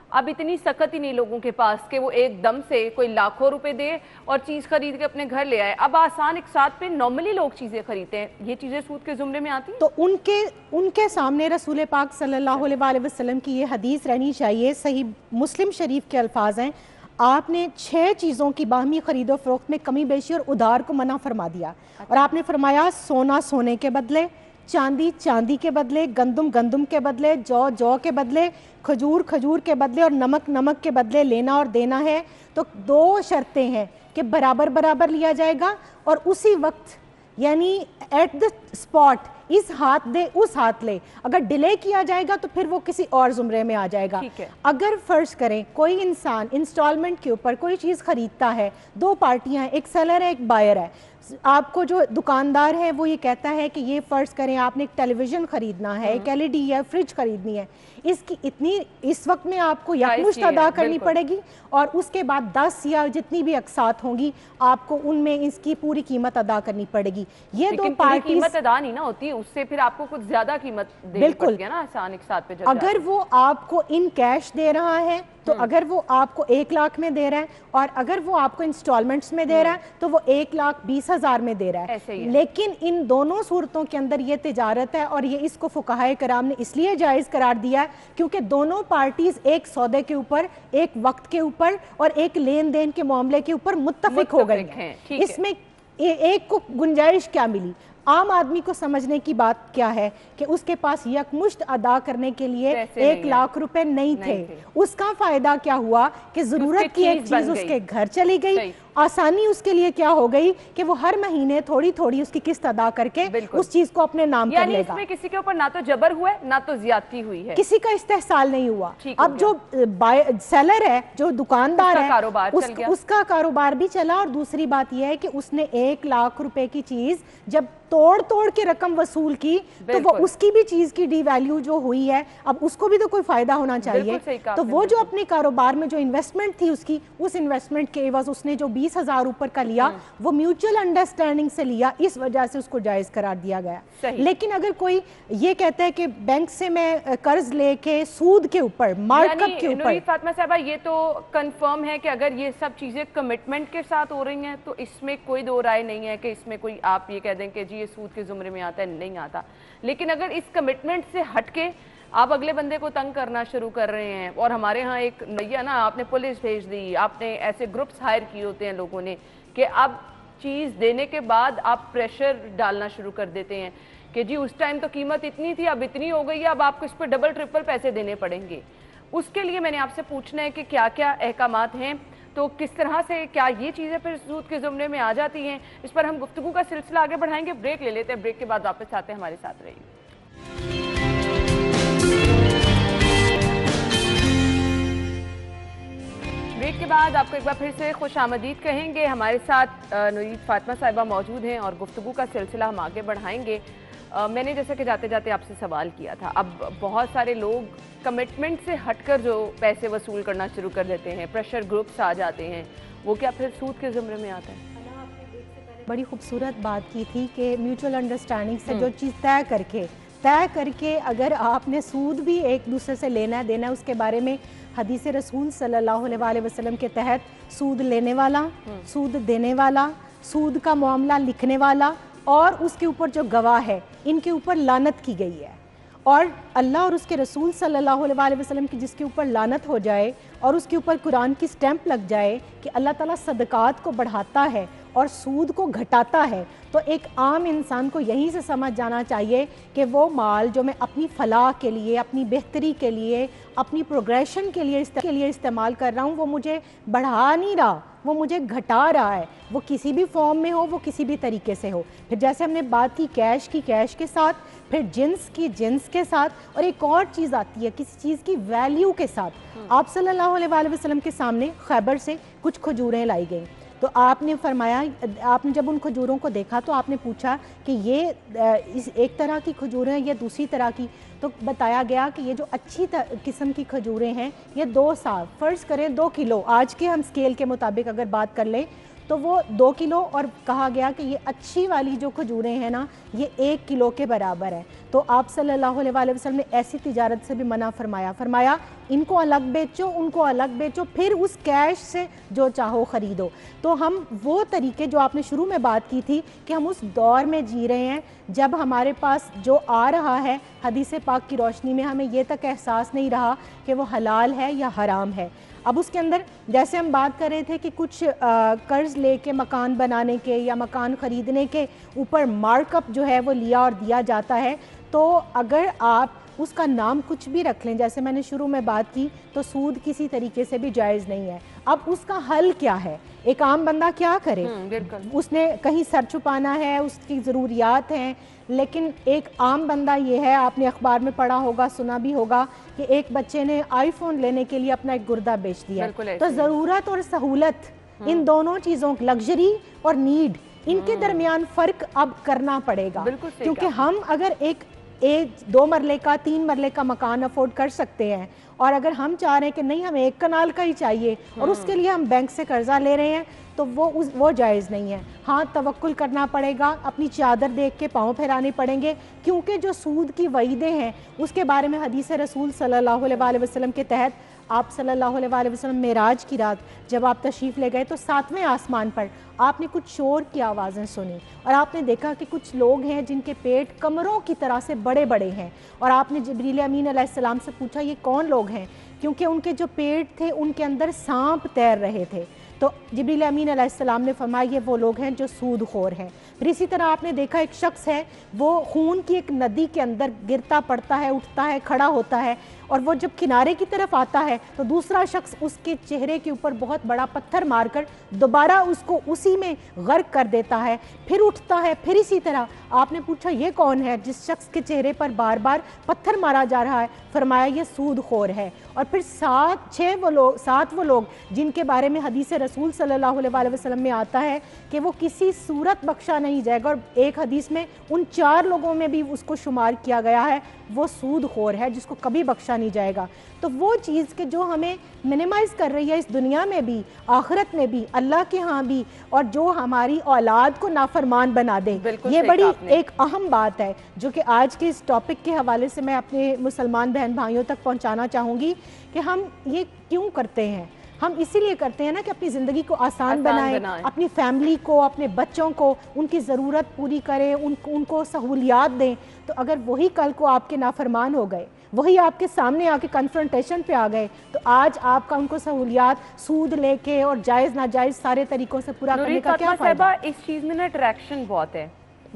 S1: अब इतनी सकत ही नहीं लोगों के पास कि वो एकदम से कोई लाखों रुपए दे और चीज़ खरीद के अपने घर ले आए। अब आसान एक साथ पे नॉर्मली लोग चीज़ें खरीदते हैं, ये चीज़ें सूद के जुमरे में आती हैं।
S5: तो उनके उनके सामने रसूल पाक सल्लल्लाहु अलैहि वसल्लम की ये हदीस रहनी चाहिए। सही मुस्लिम शरीफ के अल्फाज हैं, आपने छह चीज़ों की बाहमी खरीदो फरोख्त में कमी बेशी और उधार को मना फरमा दिया। और आपने फरमाया सोना सोने के बदले, चांदी चांदी के बदले, गंदम गंदम के बदले, जौ जौ के बदले, खजूर खजूर के बदले और नमक नमक के बदले लेना और देना है। तो दो शर्तें हैं कि बराबर बराबर लिया जाएगा और उसी वक्त यानी एट द स्पॉट, इस हाथ दे उस हाथ ले। अगर डिले किया जाएगा तो फिर वो किसी और जुमरे में आ जाएगा। अगर फर्ज करें कोई इंसान इंस्टॉलमेंट के ऊपर कोई चीज़ खरीदता है, दो पार्टियां हैं, एक सेलर है एक बायर है। आपको जो दुकानदार है वो ये कहता है कि ये फ़र्ज़ करें आपने एक टेलीविज़न ख़रीदना है, एक एल ई डी या फ्रिज ख़रीदनी है, इसकी इतनी इस वक्त में आपको यकमुश्त अदा करनी पड़ेगी और उसके बाद दस या जितनी भी अकसात होंगी आपको उनमें इसकी पूरी कीमत अदा करनी पड़ेगी। ये दो पार्टी
S1: कीमत अदा नहीं ना होती, उससे फिर आपको कुछ ज़्यादा कीमत देनी पड़ती है ना आसान एक साथ पे।
S5: अगर वो आपको इन कैश दे रहा है तो अगर वो आपको एक लाख में दे रहा है और अगर वो आपको इंस्टॉलमेंट्स में दे रहा है तो वो एक लाख बीस हजार में दे रहा है, है। लेकिन इन दोनों सूरतों के अंदर ये तिजारत है और ये इसको फुकाहाए कराम ने इसलिए जायज़ करार दिया है क्योंकि दोनों पार्टीज एक सौदे के ऊपर, एक वक्त के ऊपर और एक लेन देन के मामले के ऊपर मुत्तफिक हो गए हैं। इसमें एक को गुंजाइश क्या मिली? आम आदमी को समझने की बात क्या है कि उसके पास यकमुश्त अदा करने के लिए एक लाख रुपए नहीं थे, उसका फायदा क्या हुआ कि जरूरत की एक चीज उसके घर चली गई। आसानी उसके लिए क्या हो गई कि वो हर महीने थोड़ी थोड़ी उसकी किस्त अदा करके उस चीज को अपने नाम कर लेगा।
S1: इसमें किसी के ऊपर ना तो जबर हुआ है ना तो ज्यादती हुई है,
S5: किसी का इस्तेहसाल नहीं हुआ। अब जो सेलर है, जो दुकानदार है,
S1: कारोबार
S5: उस, उसका कारोबार भी चला और दूसरी बात यह है कि उसने एक लाख रुपए की चीज जब तोड़ तोड़ के रकम वसूल की तो वो उसकी भी चीज की डी वैल्यू जो हुई है, अब उसको भी तो कोई फायदा होना चाहिए। तो वो जो अपने कारोबार में जो इन्वेस्टमेंट थी उसकी, उस इन्वेस्टमेंट के एवज उसने जो बीस हजार ऊपर का लिया वो म्यूचुअल अंडरस्टैंडिंग से लिया, इस वजह से उसको जायज करार दिया गया। लेकिन अगर कोई ये कहता है कि बैंक से मैं कर्ज लेके सूद के ऊपर, मार्कअप के ऊपर,
S1: फातिमा साहबा ये तो कंफर्म है कि अगर ये सब चीजें कमिटमेंट के साथ हो रही हैं तो इसमें कोई दो राय नहीं है कि इसमें कोई आप ये कह दें कि ये सूद के जुमरे में आता है, नहीं आता। लेकिन अगर इस कमिटमेंट से हटके आप अगले बंदे को तंग करना शुरू कर रहे हैं और हमारे यहाँ एक नैया ना आपने पुलिस भेज दी, आपने ऐसे ग्रुप्स हायर किए होते हैं लोगों ने कि अब चीज़ देने के बाद आप प्रेशर डालना शुरू कर देते हैं कि जी उस टाइम तो कीमत इतनी थी अब इतनी हो गई है, अब आपको इस पर डबल ट्रिपल पैसे देने पड़ेंगे। उसके लिए मैंने आपसे पूछना है कि क्या क्या अहकामात हैं, तो किस तरह से क्या ये चीज़ें फिर सूद के जुमरे में आ जाती हैं, इस पर हम गुफ्तगू का सिलसिला आगे बढ़ाएंगे। ब्रेक ले लेते हैं, ब्रेक के बाद वापस आते हैं, हमारे साथ रहिए। ब्रेक के बाद आपको एक बार फिर से खुश आमदीद कहेंगे। हमारे साथ नुरीद फातिमा साहिबा मौजूद हैं और गुफ्तगू का सिलसिला हम आगे बढ़ाएंगे। आ, मैंने जैसा कि जाते जाते आपसे सवाल किया था, अब बहुत सारे लोग कमिटमेंट से हटकर जो पैसे वसूल करना शुरू कर देते हैं, प्रेशर ग्रुप्स आ जाते हैं, वो क्या फिर सूद के ज़ुमरे में आता है?
S5: बड़ी खूबसूरत बात की थी कि म्यूचुअल अंडरस्टैंडिंग से जो चीज़ तय करके तय करके अगर आपने सूद भी एक दूसरे से लेना है देना है, उसके बारे में हदीस रसूल सल्लल्लाहु अलैहि वसल्लम के तहत सूद लेने वाला, सूद देने वाला, सूद का मामला लिखने वाला और उसके ऊपर जो गवाह है, इनके ऊपर लानत की गई है। और अल्लाह और उसके रसूल सल्लल्लाहु अलैहि वसल्लम की जिसके ऊपर लानत हो जाए और उसके ऊपर कुरान की स्टैंप लग जाए कि अल्लाह ताला सदकात को बढ़ाता है और सूद को घटाता है, तो एक आम इंसान को यहीं से समझ जाना चाहिए कि वो माल जो मैं अपनी फलाह के लिए, अपनी बेहतरी के लिए, अपनी प्रोग्रेशन के लिए के लिए इस्तेमाल कर रहा हूँ, वो मुझे बढ़ा नहीं रहा, वो मुझे घटा रहा है, वो किसी भी फॉर्म में हो, वो किसी भी तरीके से हो। फिर जैसे हमने बात की कैश की, कैश के साथ, फिर जिन्स की, जिन्स के साथ, और एक और चीज़ आती है किसी चीज़ की वैल्यू के साथ। आप सल्लल्लाहु अलैहि वसल्लम के सामने खैबर से कुछ खजूरें लाई गई, तो आपने फरमाया, आपने जब उन खजूरों को देखा तो आपने पूछा कि ये इस एक तरह की खजूरें हैं या दूसरी तरह की, तो बताया गया कि ये जो अच्छी किस्म की खजूरें हैं ये दो सा फ़र्ज़ करें दो किलो, आज के हम स्केल के मुताबिक अगर बात कर लें तो वो दो किलो, और कहा गया कि ये अच्छी वाली जो खजूरें हैं ना ये एक किलो के बराबर है। तो आप सल्लल्लाहु अलैहि वसल्लम ने ऐसी तिजारत से भी मना फरमाया फरमाया इनको अलग बेचो, उनको अलग बेचो, फिर उस कैश से जो चाहो ख़रीदो। तो हम वो तरीके जो आपने शुरू में बात की थी कि हम उस दौर में जी रहे हैं जब हमारे पास जो आ रहा है हदीस पाक की रोशनी में हमें ये तक एहसास नहीं रहा कि वो हलाल है या हराम है। अब उसके अंदर जैसे हम बात कर रहे थे कि कुछ कर्ज़ लेके मकान बनाने के या मकान ख़रीदने के ऊपर मार्कअप जो है वो लिया और दिया जाता है, तो अगर आप उसका नाम कुछ भी रख लें, जैसे मैंने शुरू में बात की, तो सूद किसी तरीके से भी जायज़ नहीं है। अब उसका हल क्या है? एक आम बंदा क्या करे? उसने कहीं सर छुपाना है, उसकी ज़रूरियात हैं, लेकिन एक आम बंदा ये है, आपने अखबार में पढ़ा होगा, सुना भी होगा कि एक बच्चे ने आईफोन लेने के लिए अपना एक गुर्दा बेच दिया। तो ज़रूरत और सहूलत, इन दोनों चीज़ों, लग्जरी और नीड, इनके दरमियान फ़र्क अब करना पड़ेगा। क्योंकि हम अगर एक एक दो मरले का, तीन मरले का मकान अफोर्ड कर सकते हैं, और अगर हम चाह रहे हैं कि नहीं हमें एक कनाल का ही चाहिए और उसके लिए हम बैंक से कर्जा ले रहे हैं, तो वो उस वो जायज़ नहीं है। हाँ, तवक्कुल करना पड़ेगा, अपनी चादर देख के पाँव फैराने पड़ेंगे, क्योंकि जो सूद की वईदें हैं उसके बारे में हदीस रसूल सल्लल्लाहु अलैहि वसल्लम के तहत, आप सल्लल्लाहु अलैहि वसल्लम मेराज की रात जब आप तशरीफ़ ले गए तो सातवें आसमान पर आपने कुछ शोर की आवाज़ें सुनी और आपने देखा कि कुछ लोग हैं जिनके पेट कमरों की तरह से बड़े बड़े हैं, और आपने जिब्रील अमीन अलैहिस्सलाम से पूछा ये कौन लोग हैं, क्योंकि उनके जो पेट थे उनके अंदर सांप तैर रहे थे। तो जिब्रील अमीन अलैहिस्सलाम ने फरमाया ये वो लोग हैं जो सूदखोर हैं। फिर इसी तरह आपने देखा एक शख्स है, वो खून की एक नदी के अंदर गिरता पड़ता है, उठता है, खड़ा होता है, और वो जब किनारे की तरफ आता है तो दूसरा शख्स उसके चेहरे के ऊपर बहुत बड़ा पत्थर मारकर दोबारा उसको उसी में गर्क कर देता है, फिर उठता है, फिर इसी तरह। आपने पूछा ये कौन है जिस शख्स के चेहरे पर बार बार पत्थर मारा जा रहा है? फरमाया ये सूदखोर है। और फिर सात छः वो लोग सात वो लोग जिनके बारे में हदीस रसूल सल्लल्लाहु अलैहि वसल्लम में आता है कि वो किसी सूरत बख्शा नहीं जाएगा, और एक हदीस में उन चार लोगों में भी उसको शुमार किया गया है, वो सूदखोर है जिसको कभी बख्शा नहीं जाएगा। तो वो चीज़ के जो हमें मिनिमाइज़ कर रही है इस दुनिया में भी, आखिरत में भी, अल्लाह के यहाँ भी, और जो हमारी औलाद को नाफरमान बना दे, ये बड़ी एक अहम बात है जो कि आज के इस टॉपिक के हवाले से मैं अपने मुसलमान बहन भाइयों तक पहुँचाना चाहूँगी कि हम ये क्यों करते हैं। हम इसीलिए करते हैं ना कि अपनी ज़िंदगी को आसान, आसान बनाएं, बनाएं, अपनी फैमिली को, अपने बच्चों को उनकी ज़रूरत पूरी करें, उनको उनको सहूलियात दें। तो अगर वही कल को आपके नाफरमान हो गए, वही आपके सामने आके कन्फ्रंटेशन पे आ गए, तो आज आपका उनको सहूलियात सूद लेके और जायज़ नाजायज़ सारे तरीकों से पूरा करने का क्या फ़ायदा?
S1: इस चीज़ में ना अट्रैक्शन बहुत है।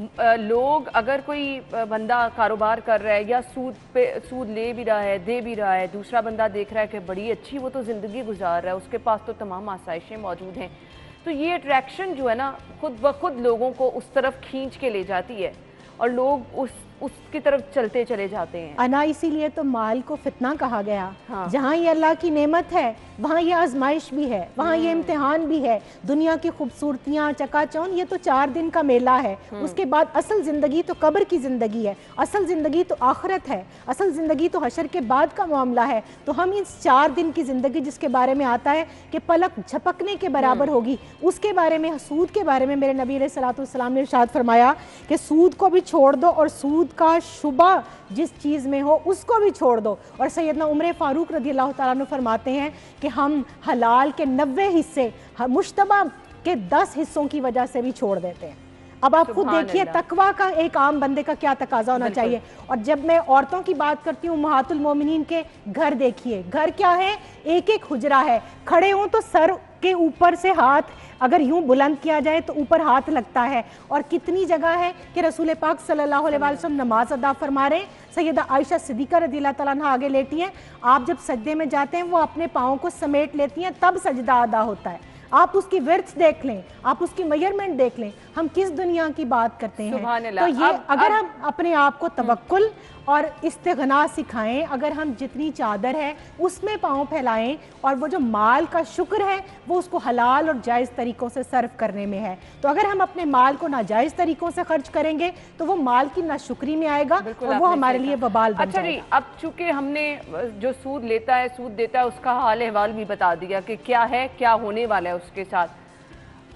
S1: लोग, अगर कोई बंदा कारोबार कर रहा है या सूद पे सूद ले भी रहा है, दे भी रहा है, दूसरा बंदा देख रहा है कि बड़ी अच्छी वो तो ज़िंदगी गुजार रहा है, उसके पास तो तमाम आसाइशें मौजूद हैं, तो ये अट्रैक्शन जो है ना खुद ब खुद लोगों को उस तरफ खींच के ले जाती है और लोग उस उसकी तरफ चलते चले जाते हैं।
S5: अना इसीलिए तो माल को फितना कहा गया।
S1: हाँ।
S5: जहाँ ये अल्लाह की नेमत है वहाँ ये आजमाइश भी है, वहाँ ये इम्तिहान भी है। दुनिया की खूबसूरतियाँ, चकाचौंध, ये तो चार दिन का मेला है, उसके बाद असल ज़िंदगी तो कब्र की ज़िंदगी है, असल ज़िंदगी तो आखिरत है, असल ज़िंदगी तो हशर के बाद का मामला है। तो हम इस चार दिन की ज़िंदगी जिसके बारे में आता है कि पलक झपकने के बराबर होगी, उसके बारे में, सूद के बारे में मेरे नबी अलैहिस्सलातु वस्सलाम ने इरशाद फरमाया कि सूद को भी छोड़ दो और सूद का शुबा जिस चीज़ में हो उसको भी छोड़ दो। और सैयदना उमर फारूक रज़ी अल्लाह तआला अन्हु फरमाते हैं कि हम हलाल के नब्बे हिस्से मुश्तबा के दस हिस्सों की वजह से भी छोड़ देते हैं। अब आप खुद देखिए तकवा का एक आम बंदे का क्या तकाजा होना चाहिए। और जब मैं औरतों की बात करती हूँ, उम्महातुल मोमिनीन के घर देखिए, घर क्या है, एक एक हुजरा है, खड़े हों तो सर के ऊपर से हाथ अगर यूं बुलंद किया जाए तो ऊपर हाथ लगता है। और कितनी जगह है कि रसूल पाक सल्लल्लाहु अलैहि वसल्लम नमाज अदा फरमा रहे हैं, सैयदा आयशा सिद्दीक़ा रज़ियल्लाहु तआला अन्हा आगे लेटी हैं, आप जब सजदे में जाते हैं वो अपने पाँव को समेट लेती हैं, तब सजदा अदा होता है। आप उसकी विर्थ देख लें, आप उसकी मेजरमेंट देख लें, हम किस दुनिया की बात करते हैं। तो ये अब, अगर अब, हम अपने आप को तवक्कुल और इस्तिग़ना सिखाएं, अगर हम जितनी चादर है उसमें पाँव फैलाएं, और वो जो माल का शुक्र है वो उसको हलाल और जायज़ तरीक़ों से सर्व करने में है। तो अगर हम अपने माल को नाजायज़ तरीक़ों से खर्च करेंगे तो वो माल की नाशुक्री में आएगा और वो हमारे लिए वबाल बन जाएगा।
S1: अच्छा, अब चूंकि हमने जो सूद लेता है, सूद देता है, उसका हाल अहवाल भी बता दिया कि क्या है, क्या होने वाला है उसके साथ,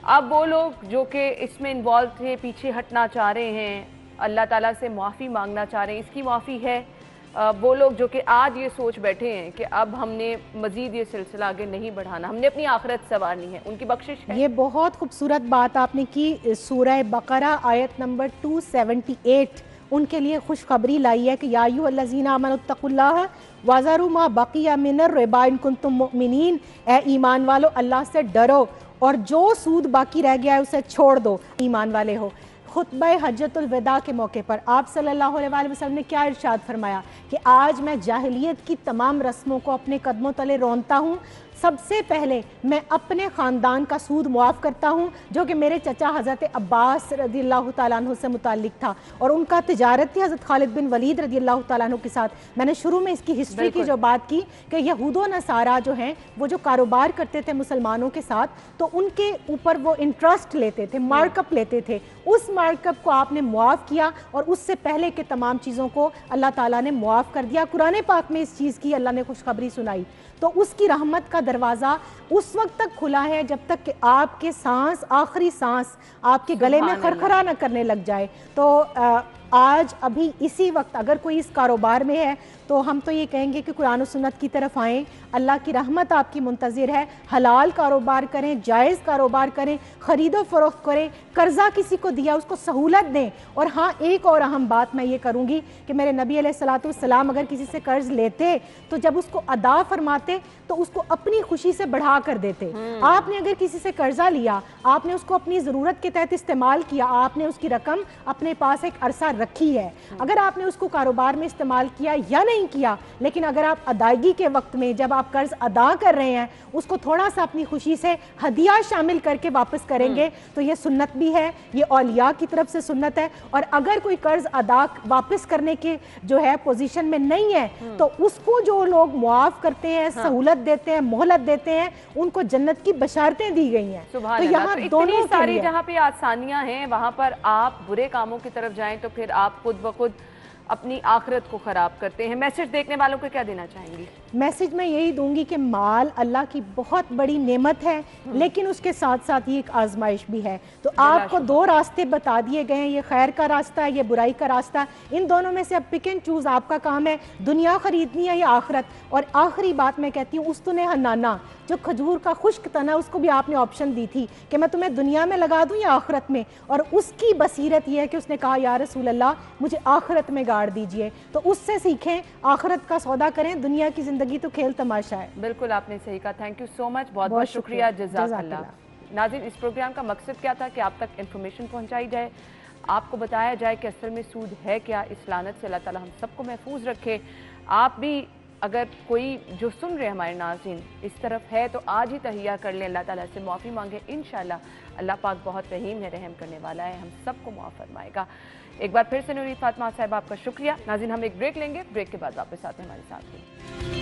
S1: अब वो लोग जो कि इसमें इन्वॉल्व थे पीछे हटना चाह रहे हैं, अल्लाह ताला से माफ़ी मांगना चाह रहे हैं, इसकी माफ़ी है। वो लोग जो कि आज ये सोच बैठे हैं कि अब हमने मज़ीद ये सिलसिला आगे नहीं बढ़ाना, हमने अपनी आखिरत संवारनी है, उनकी बख्शिश है।
S5: ये बहुत खूबसूरत बात आपने की। सूरह बकरा आयत नंबर दो सौ अठहत्तर उनके लिए खुशखबरी लाई है कि या अय्युहल्लज़ीना आमनुत्तक़ुल्लाह वज़रू मा बक़िया मिनर रिबा इन कुंतुम मुमिनीन, ए ईमान वालो अल्लाह से डरो और जो सूद बाकी रह गया है उसे छोड़ दो, ईमान वाले हो। खुतबा हज्जतुल विदा के मौके पर आप सल्लल्लाहु अलैहि वसल्लम ने क्या इरशाद फरमाया कि आज मैं जाहिलियत की तमाम रस्मों को अपने कदमों तले रोनता हूँ। सबसे पहले मैं अपने ख़ानदान का सूद मुआफ़ करता हूँ जो कि मेरे चचा हज़रत अब्बास रज़ियल्लाहु ताला अन्हु से मुताल्लिक था, और उनका तिजारत थी हज़रत खालिद बिन वलीद रज़ियल्लाहु ताला अन्हु के साथ। मैंने शुरू में इसकी हिस्ट्री की जो बात की कि यहूद व नसारा जो हैं वो जो कारोबार करते थे मुसलमानों के साथ, तो उनके ऊपर वो इंटरेस्ट लेते थे, मार्कअप लेते थे। उस मार्कअप को आपने मुआफ़ किया और उससे पहले के तमाम चीज़ों को अल्लाह ताला ने मुआफ़ कर दिया। कुरान पाक में इस चीज़ की अल्लाह ने खुशखबरी सुनाई। तो उसकी रहमत का दरवाज़ा उस वक्त तक खुला है जब तक कि आपके सांस, आखिरी सांस आपके गले में खरखरा न करने लग जाए। तो आ, आज अभी इसी वक्त अगर कोई इस कारोबार में है तो हम तो ये कहेंगे कि कुरान और सुन्नत की तरफ आएँ, अल्लाह की रहमत आपकी मुंतज़िर है। हलाल कारोबार करें, जायज़ कारोबार करें, ख़रीदो फरोख्त करें, कर्ज़ा किसी को दिया उसको सहूलत दें। और हाँ, एक और अहम बात मैं ये करूँगी कि मेरे नबी अलैहिस्सलातु वस्सलाम अगर किसी से कर्ज़ लेते तो जब उसको अदा फरमाते तो उसको अपनी खुशी से बढ़ा कर देते। आपने अगर किसी से कर्जा लिया, आपने उसको अपनी ज़रूरत के तहत इस्तेमाल किया, आपने उसकी रकम अपने पास एक अरसा रखी है। अगर आपने उसको कारोबार में इस्तेमाल किया या नहीं किया, लेकिन अगर आप अदायगी के वक्त में जब आप कर्ज अदा कर रहे हैं उसको थोड़ा सा अपनी खुशी से हदिया शामिल करके वापस करेंगे तो ये सुन्नत भी है, ये औलिया की तरफ से सुन्नत है। और अगर कोई कर्ज अदा वापस करने के जो है पोजीशन में नहीं है तो उसको जो लोग मुआफ करते हैं, सहूलत देते हैं, मोहलत देते हैं, उनको जन्नत की बशारतें दी गई हैं। तो यहाँ
S1: तो
S5: दोनों
S1: सारी जहाँ पे आसानियां हैं वहां पर आप बुरे कामों की तरफ जाएं तो फिर आप खुद ब खुद अपनी आखिरत को खराब करते हैं। मैसेज देखने वालों को क्या देना चाहेंगी?
S5: मैसेज मैं यही दूंगी कि माल अल्लाह की बहुत बड़ी नेमत है, लेकिन उसके साथ साथ ये एक आजमाइश भी है। तो आपको दो रास्ते बता दिए गए हैं, ये खैर का रास्ता है, ये बुराई का रास्ता है। इन दोनों में से अब पिक एंड चूज आपका काम है, दुनिया खरीदनी है या आखिरत। और आखिरी बात मैं कहती हूँ, उस्तुने हन्नाना जो खजूर का खुश्क तना, उसको भी आपने ऑप्शन दी थी कि मैं तुम्हें दुनिया में लगा दूं या आखिरत में, और उसकी बसीरत यह है कि उसने कहा या रसूल अल्लाह मुझे आखिरत में गाड़ दीजिए। तो उससे सीखें, आखिरत का सौदा करें, दुनिया की जिंदगी तो खेल तमाशा है।
S1: बिल्कुल आपने सही कहा। थैंक यू सो मच, बहुत बहुत शुक्रिया, जज़ाकल्लाह। नाज़रीन, इस प्रोग्राम का मकसद क्या था कि आप तक इन्फॉर्मेशन पहुँचाई जाए, आपको बताया जाए कि असल में सूद है क्या। इस लानत से अल्लाह ताला हम सबको महफूज रखे। आप भी अगर कोई जो सुन रहे हमारे नाज़रीन इस तरफ है तो आज ही तहिया कर लें, अल्लाह ताला से माफ़ी मांगे। इंशाल्लाह अल्लाह पाक बहुत रहीम है, रहम करने वाला है, हम सबको माफ़ फरमाएगा। एक बार फिर से नूरी फातिमा साहिबा आपका शुक्रिया। नाज़रीन, हम एक ब्रेक लेंगे, ब्रेक के बाद वापस आते हैं हमारे साथ।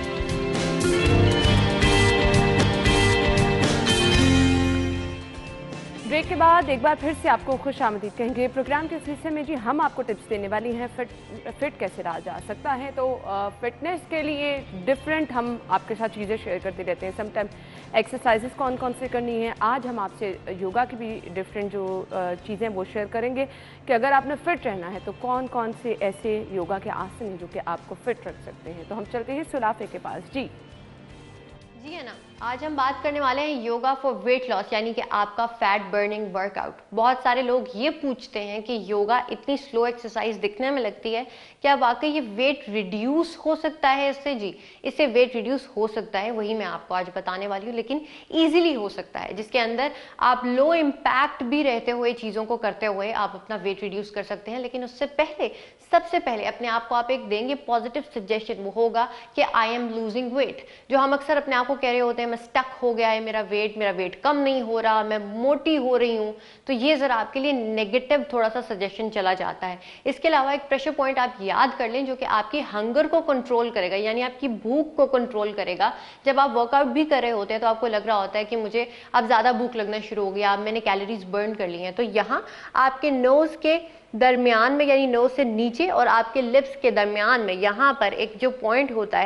S1: ब्रेक के बाद एक बार फिर से आपको खुश आमदीद कहेंगे। प्रोग्राम के सिलसिले में जी हम आपको टिप्स देने वाली हैं फिट फिट कैसे रहा जा सकता है। तो फिटनेस के लिए डिफरेंट हम आपके साथ चीज़ें शेयर करते रहते हैं। समटाइम एक्सरसाइजेस कौन कौन से करनी है, आज हम आपसे योगा की भी डिफरेंट जो चीज़ें वो शेयर करेंगे कि अगर आपने फिट रहना है तो कौन कौन से ऐसे योगा के आसन हैं जो कि आपको फिट रख सकते हैं। तो हम चलते हैं सुलाफे के पास। जी
S6: जी है ना, आज हम बात करने वाले हैं योगा फॉर वेट लॉस, यानी कि आपका फैट बर्निंग वर्कआउट। बहुत सारे लोग ये पूछते हैं कि योगा इतनी स्लो एक्सरसाइज दिखने में लगती है, क्या वाकई ये वेट रिड्यूस हो सकता है इससे? जी, इससे वेट रिड्यूस हो सकता है, वही मैं आपको आज बताने वाली हूँ, लेकिन ईजिली हो सकता है, जिसके अंदर आप लो इम्पैक्ट भी रहते हुए चीज़ों को करते हुए आप अपना वेट रिड्यूस कर सकते हैं। लेकिन उससे पहले, सबसे पहले अपने आप को आप एक देंगे पॉजिटिव सजेशन, वो होगा कि आई एम लूजिंग वेट। जो हम अक्सर अपने आप को कह रहे होते हैं मैं स्टक हो गया है, मेरा वेट मेरा वेट कम नहीं हो रहा, मैं मोटी हो रही हूँ, तो ये जरा आपके लिए नेगेटिव थोड़ा सा सजेशन चला जाता है। इसके अलावा एक प्रेशर पॉइंट आप याद कर लें जो कि आपकी हंगर को कंट्रोल करेगा, यानी आपकी भूख को कंट्रोल करेगा। जब आप वर्कआउट भी कर रहे होते हैं तो आपको लग रहा होता है कि मुझे अब ज्यादा भूख लगना शुरू हो गया, अब मैंने कैलोरीज बर्न कर ली हैं, तो यहाँ आपके नोज के दरमियान में, यानी नोज से नीचे और आपके लिप्स के दरमियान में, यहाँ पर एक जो पॉइंट होता है,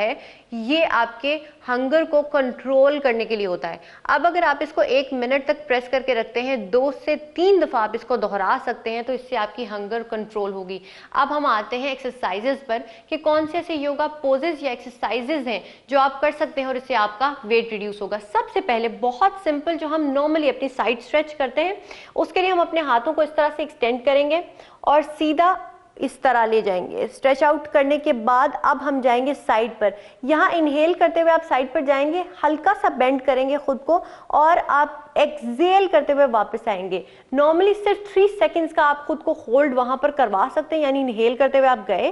S6: ये आपके हंगर को कंट्रोल करने के लिए होता है। अब अगर आप इसको एक मिनट तक प्रेस करके रखते हैं, दो से तीन दफा आप इसको दोहरा सकते हैं, तो इससे आपकी हंगर कंट्रोल होगी। अब हम आते हैं एक्सरसाइजेस पर कि कौन से ऐसे योगा पोजेस या एक्सरसाइजेस हैं जो आप कर सकते हैं और इससे आपका वेट रिड्यूस होगा। सबसे पहले बहुत सिंपल, जो हम नॉर्मली अपनी साइड स्ट्रेच करते हैं, उसके लिए हम अपने हाथों को इस तरह से एक्सटेंड करेंगे और सीधा इस तरह ले जाएंगे। स्ट्रेच आउट करने के बाद अब हम जाएंगे साइड पर। यहाँ इनहेल करते हुए आप साइड पर जाएंगे, हल्का सा बेंड करेंगे खुद को और आप एक्सहेल करते हुए वापस आएंगे। नॉर्मली सिर्फ थ्री सेकेंड्स का आप खुद को होल्ड वहां पर करवा सकते हैं, यानी इनहेल करते हुए आप गए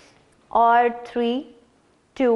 S6: और थ्री टू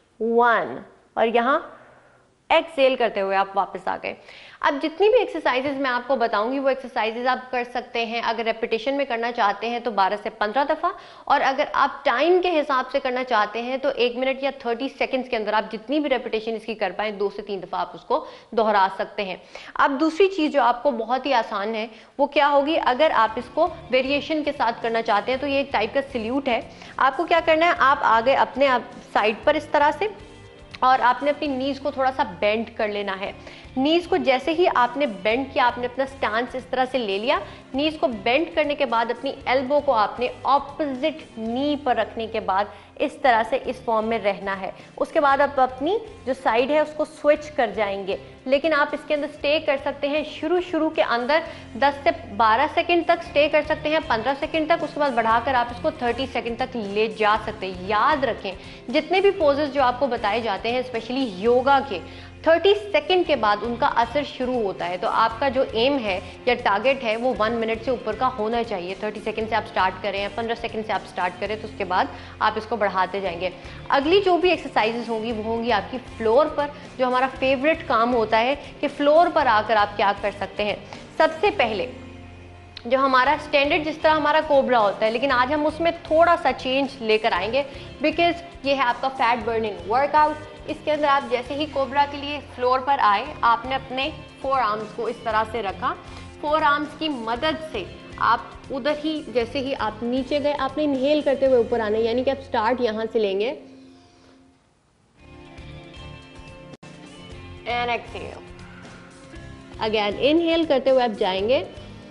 S6: वन और यहाँ एक्सहेल करते हुए आप वापस आ गए। अब जितनी भी एक्सरसाइजेज मैं आपको बताऊंगी वो एक्सरसाइजेज आप कर सकते हैं। अगर रेपिटेशन में करना चाहते हैं तो बारह से पंद्रह दफा, और अगर आप टाइम के हिसाब से करना चाहते हैं तो एक मिनट या तीस सेकंड्स के अंदर आप जितनी भी रेपिटेशन इसकी कर पाए, दो से तीन दफा आप उसको दोहरा सकते हैं। अब दूसरी चीज जो आपको बहुत ही आसान है वो क्या होगी, अगर आप इसको वेरिएशन के साथ करना चाहते हैं तो ये एक टाइप का सल्यूट है। आपको क्या करना है, आप आगे अपने आप साइड पर इस तरह से, और आपने अपनी नीज को थोड़ा सा बेंड कर लेना है। नीज को जैसे ही आपने बेंड किया, आपने अपना स्टांस इस तरह से ले लिया। नीज को बेंड करने के बाद अपनी एल्बो को आपने ऑपोजिट नी पर रखने के बाद इस तरह से इस फॉर्म में रहना है। उसके बाद आप अपनी जो साइड है उसको स्विच कर जाएंगे, लेकिन आप इसके अंदर स्टे कर सकते हैं शुरू शुरू के अंदर दस से बारह सेकंड तक स्टे कर सकते हैं, पंद्रह सेकंड तक। उसके बाद बढ़ाकर आप इसको तीस सेकंड तक ले जा सकते हैं। याद रखें, जितने भी पोजेस जो आपको बताए जाते हैं स्पेशली योगा के, तीस सेकंड के बाद उनका असर शुरू होता है। तो आपका जो एम है या टारगेट है वो वन मिनट से ऊपर का होना चाहिए। तीस सेकंड से आप स्टार्ट करें या पंद्रह सेकंड से आप स्टार्ट करें, तो उसके बाद आप इसको बढ़ाते जाएंगे। अगली जो भी एक्सरसाइजेस होंगी वो होंगी आपकी फ्लोर पर, जो हमारा फेवरेट काम होता है कि फ्लोर पर आकर आप क्या कर सकते हैं। सबसे पहले जो हमारा स्टैंडर्ड जिस तरह हमारा कोबरा होता है, लेकिन आज हम उसमें थोड़ा सा चेंज लेकर आएंगे, बिकॉज ये है आपका फैट बर्निंग वर्कआउट। इसके अंदर आप जैसे ही कोबरा के लिए फ्लोर पर आए, आपने अपने फोर आर्म्स को इस तरह से रखा। फोर आर्म्स की मदद से आप उधर ही, जैसे ही आप नीचे गए, आपने इनहेल करते हुए ऊपर आना, यानी कि आप स्टार्ट यहां से लेंगे एंड एक्सहेल। अगेन इनहेल करते हुए आप जाएंगे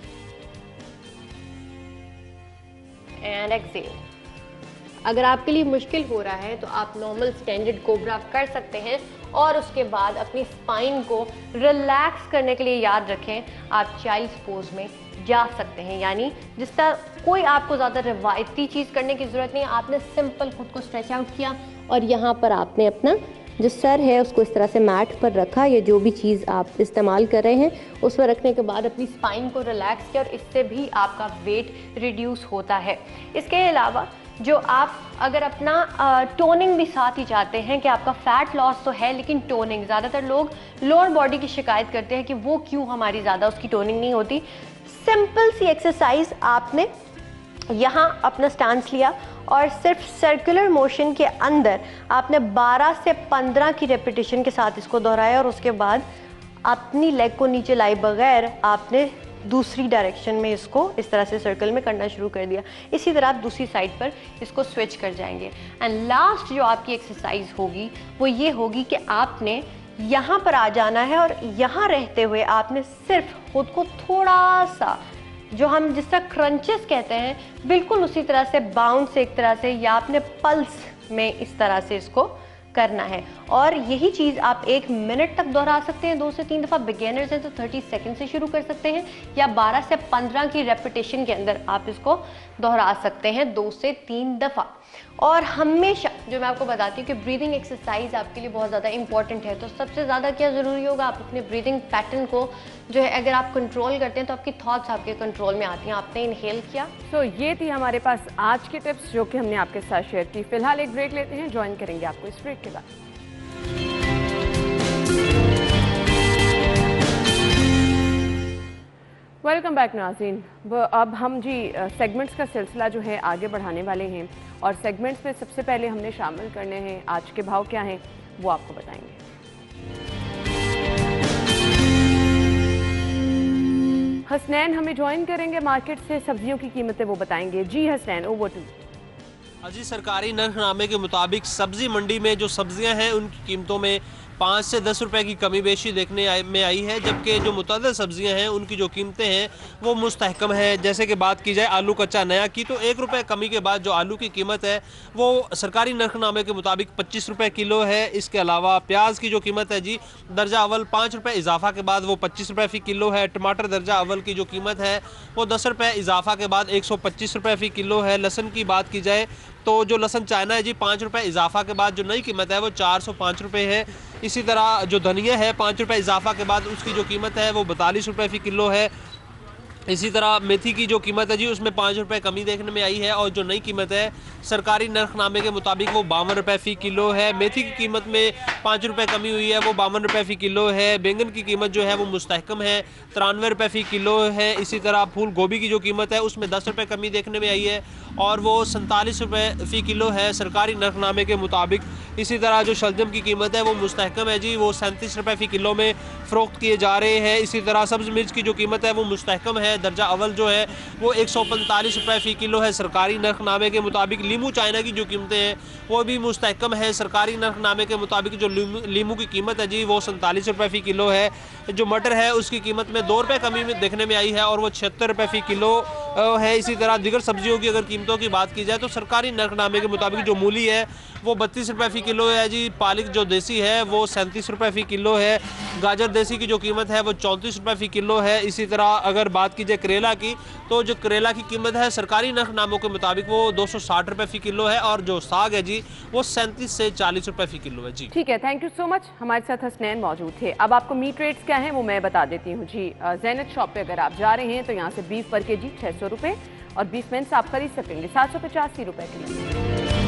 S6: एंड एक्सहेल। अगर आपके लिए मुश्किल हो रहा है तो आप नॉर्मल स्टैंडर्ड कोबरा कर सकते हैं, और उसके बाद अपनी स्पाइन को रिलैक्स करने के लिए याद रखें आप चाइल्ड्स पोज में जा सकते हैं। यानी जिस तरह कोई आपको ज़्यादा रिवायती चीज़ करने की ज़रूरत नहीं है, आपने सिंपल खुद को स्ट्रेच आउट किया और यहाँ पर आपने अपना जो सर है उसको इस तरह से मैट पर रखा, या जो भी चीज़ आप इस्तेमाल कर रहे हैं उस पर रखने के बाद अपनी स्पाइन को रिलैक्स किया, और इससे भी आपका वेट रिड्यूस होता है। इसके अलावा जो आप अगर अपना टोनिंग भी साथ ही चाहते हैं कि आपका फैट लॉस तो है लेकिन टोनिंग, ज़्यादातर लोग लोअर बॉडी की शिकायत करते हैं कि वो क्यों हमारी ज़्यादा उसकी टोनिंग नहीं होती। सिंपल सी एक्सरसाइज, आपने यहाँ अपना स्टांस लिया और सिर्फ सर्कुलर मोशन के अंदर आपने बारह से पंद्रह की रेपिटेशन के साथ इसको दोहराया, और उसके बाद अपनी लेग को नीचे लाए बगैर आपने दूसरी डायरेक्शन में इसको इस तरह से सर्कल में करना शुरू कर दिया। इसी तरह आप दूसरी साइड पर इसको स्विच कर जाएंगे। एंड लास्ट जो आपकी एक्सरसाइज होगी वो ये होगी कि आपने यहाँ पर आ जाना है, और यहाँ रहते हुए आपने सिर्फ खुद को थोड़ा सा, जो हम जिस तरह क्रंचेस कहते हैं, बिल्कुल उसी तरह से बाउंस एक तरह से, या आपने पल्स में इस तरह से इसको करना है। और यही चीज़ आप एक मिनट तक दोहरा सकते हैं, दो से तीन दफ़ा। बिगेनर्स हैं तो तीस सेकंड से शुरू कर सकते हैं, या बारह से पंद्रह की रेपिटेशन के अंदर आप इसको दोहरा सकते हैं दो से तीन दफ़ा। और हमेशा जो मैं आपको बताती हूँ कि ब्रीदिंग एक्सरसाइज आपके लिए बहुत ज़्यादा इंपॉर्टेंट है। तो सबसे ज़्यादा क्या ज़रूरी होगा, आप अपने ब्रीदिंग पैटर्न को जो है अगर आप कंट्रोल करते हैं तो आपकी थॉट्स आपके कंट्रोल में आती हैं। आपने इनहेल किया।
S1: तो ये थी हमारे पास आज की टिप्स जो कि हमने आपके साथ शेयर की। फिलहाल एक ब्रेक लेते हैं, ज्वाइन करेंगे आपको इस ब्रेक के बाद। वेलकम बैक नाज़रीन। अब हम जी सेगमेंट्स का सिलसिला जो है आगे बढ़ाने वाले हैं, और सेगमेंट्स में सबसे पहले हमने शामिल करने हैं आज के भाव क्या हैं वो आपको बताएंगे। हसनैन हमें ज्वाइन करेंगे मार्केट से, सब्जियों की कीमतें वो बताएंगे। जी हसनैन, ओवर टू।
S7: अजी सरकारी नरखनामे के मुताबिक सब्जी मंडी में जो सब्जियां हैं उनकी कीमतों में पाँच से दस रुपए की कमी बेशी देखने आई- में आई है, जबकि जो मुतअद्दिद सब्जियां हैं उनकी जो कीमतें हैं वो मुस्तहकम है। जैसे कि बात की जाए आलू कच्चा नया की, तो एक रुपये कमी के बाद जो आलू की कीमत है वो सरकारी नरखनामे के मुताबिक पच्चीस रुपये किलो है। इसके अलावा प्याज की जो कीमत है जी दर्जा अव्वल पाँच रुपये इजाफा के बाद वो पच्चीस रुपये फ़ी किलो है। टमाटर दर्जा अव्वल की जो कीमत है वो दस रुपये इजाफा के बाद एक सौ पच्चीस रुपये फ़ी किलो है। लहसुन की बात की जाए तो जो लहसुन चाइना है जी पाँच रुपये इजाफा के बाद जो नई कीमत है वो चार सौ पाँच रुपये है। इसी तरह जो धनिया है पाँच रुपये इजाफा के बाद उसकी जो कीमत है वो बतालीस रुपये फ़ी किलो है। इसी तरह मेथी की जो कीमत है जी उसमें पाँच रुपये कमी देखने में आई है और जो नई कीमत है सरकारी नरखनामे के मुताबिक वो बावन रुपये फ़ी किलो है। मेथी की कीमत में पाँच रुपये कमी हुई है, वो बावन रुपये फ़ी किलो है। बैंगन की कीमत जो है वो मुस्तहकम है, तिरानवे रुपये फ़ी किलो है। इसी तरह फूल गोभी की जो कीमत है उसमें दस रुपये कमी देखने में आई है और वो सैंतालीस रुपये फ़ी किलो है सरकारी नरखनामे के मुताबिक। इसी तरह जो शलजम की कीमत है वो मुस्तहकम है जी, वो सैंतीस रुपये फ़ी किलो में फ़रोख्त किए जा रहे हैं। इसी तरह सब्ज़ मिर्च की जो कीमत है वो मुस्तहकम है, दर्जा अव्वल जो है वो एक सौ पैंतालीस रुपये फ़ी किलो है सरकारी नरखनामे के मुताबिक। लीमू चाइना की जो कीमतें हैं वो भी मुस्तहकम है सरकारी नरखनामे के मुताबिक। जो लीमू लीमू की कीमत है जी वो सैंतालीस रुपये फ़ी किलो है। जो मटर है उसकी कीमत में दो रुपये कमी में देखने में आई है और वो छिहत्तर रुपये फ़ी किलो है। इसी तरह दीगर सब्जियों की अगर कीमतों की बात की जाए तो सरकारी नरखनामे के मुताबिक जो मूली है वो बत्तीस रुपये फ़ी किलो है जी। पालक जो देसी है वो सैंतीस रुपये फ़ी किलो है। गाजर देसी की जो कीमत है वो चौंतीस रुपये फ़ी किलो है। इसी तरह अगर बात की जाए करेला की, तो जो करेला की कीमत है सरकारी नरखनामों के मुताबिक वो दो सौ साठ रुपये फ़ी किलो है और जो साग है जी वो सैंतीस से चालीस रुपये फ़ी किलो है जी।
S1: ठीक है, थैंक यू सो मच। हमारे साथ हसनैन मौजूद थे। अब आपको मीट रेट्स क्या हैं वो मैं बता देती हूँ जी। जैनत शॉप पे अगर आप जा रहे हैं तो यहाँ से बीफ पर के जी छः सौ रुपये और बीफ मेंस आप खरीद सकेंगे सात सौ पचासी रुपये किलो।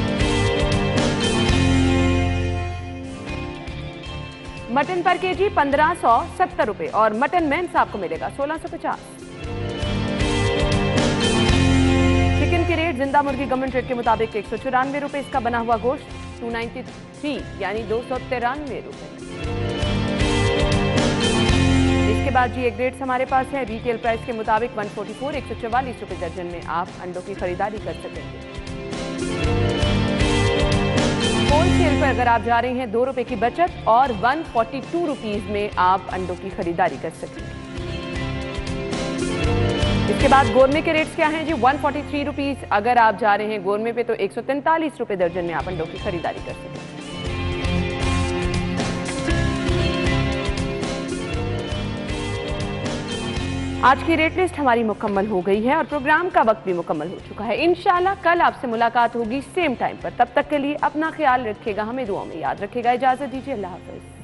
S1: मटन पर के जी पंद्रह सौ सत्तर रुपये और मटन मेंस आपको मिलेगा सोलह सौ पचास। चिकन की रेट जिंदा मुर्गी गवर्नमेंट रेट के मुताबिक एक सौ चौरानवे रुपये, इसका बना हुआ गोश्त टू नाइन्टी थ्री यानी दो सौ तिरानवे रुपये। इसके बाद जी एक रेट्स हमारे पास है रिटेल प्राइस के मुताबिक वन फोर्टी फोर एक सौ चवालीस रुपये दर्जन में आप अंडों की खरीदारी कर सकेंगे। होलसेल पर अगर आप जा रहे हैं दो रुपए की बचत और वन फोर्टी टू रुपीज में आप अंडों की खरीदारी कर सकेंगे। इसके बाद गोरमे के रेट्स क्या हैं जी वन फोर्टी थ्री रुपीज अगर आप जा रहे हैं गोरमे पे तो एक सौ तैंतालीस रुपये दर्जन में आप अंडों की खरीदारी कर सकेंगे। आज की रेट लिस्ट हमारी मुकम्मल हो गई है और प्रोग्राम का वक्त भी मुकम्मल हो चुका है। इंशाल्लाह कल आपसे मुलाकात होगी सेम टाइम पर। तब तक के लिए अपना ख्याल रखिएगा, हमें दुआओं में याद रखिएगा। इजाजत दीजिए, अल्लाह हाफ़िज़।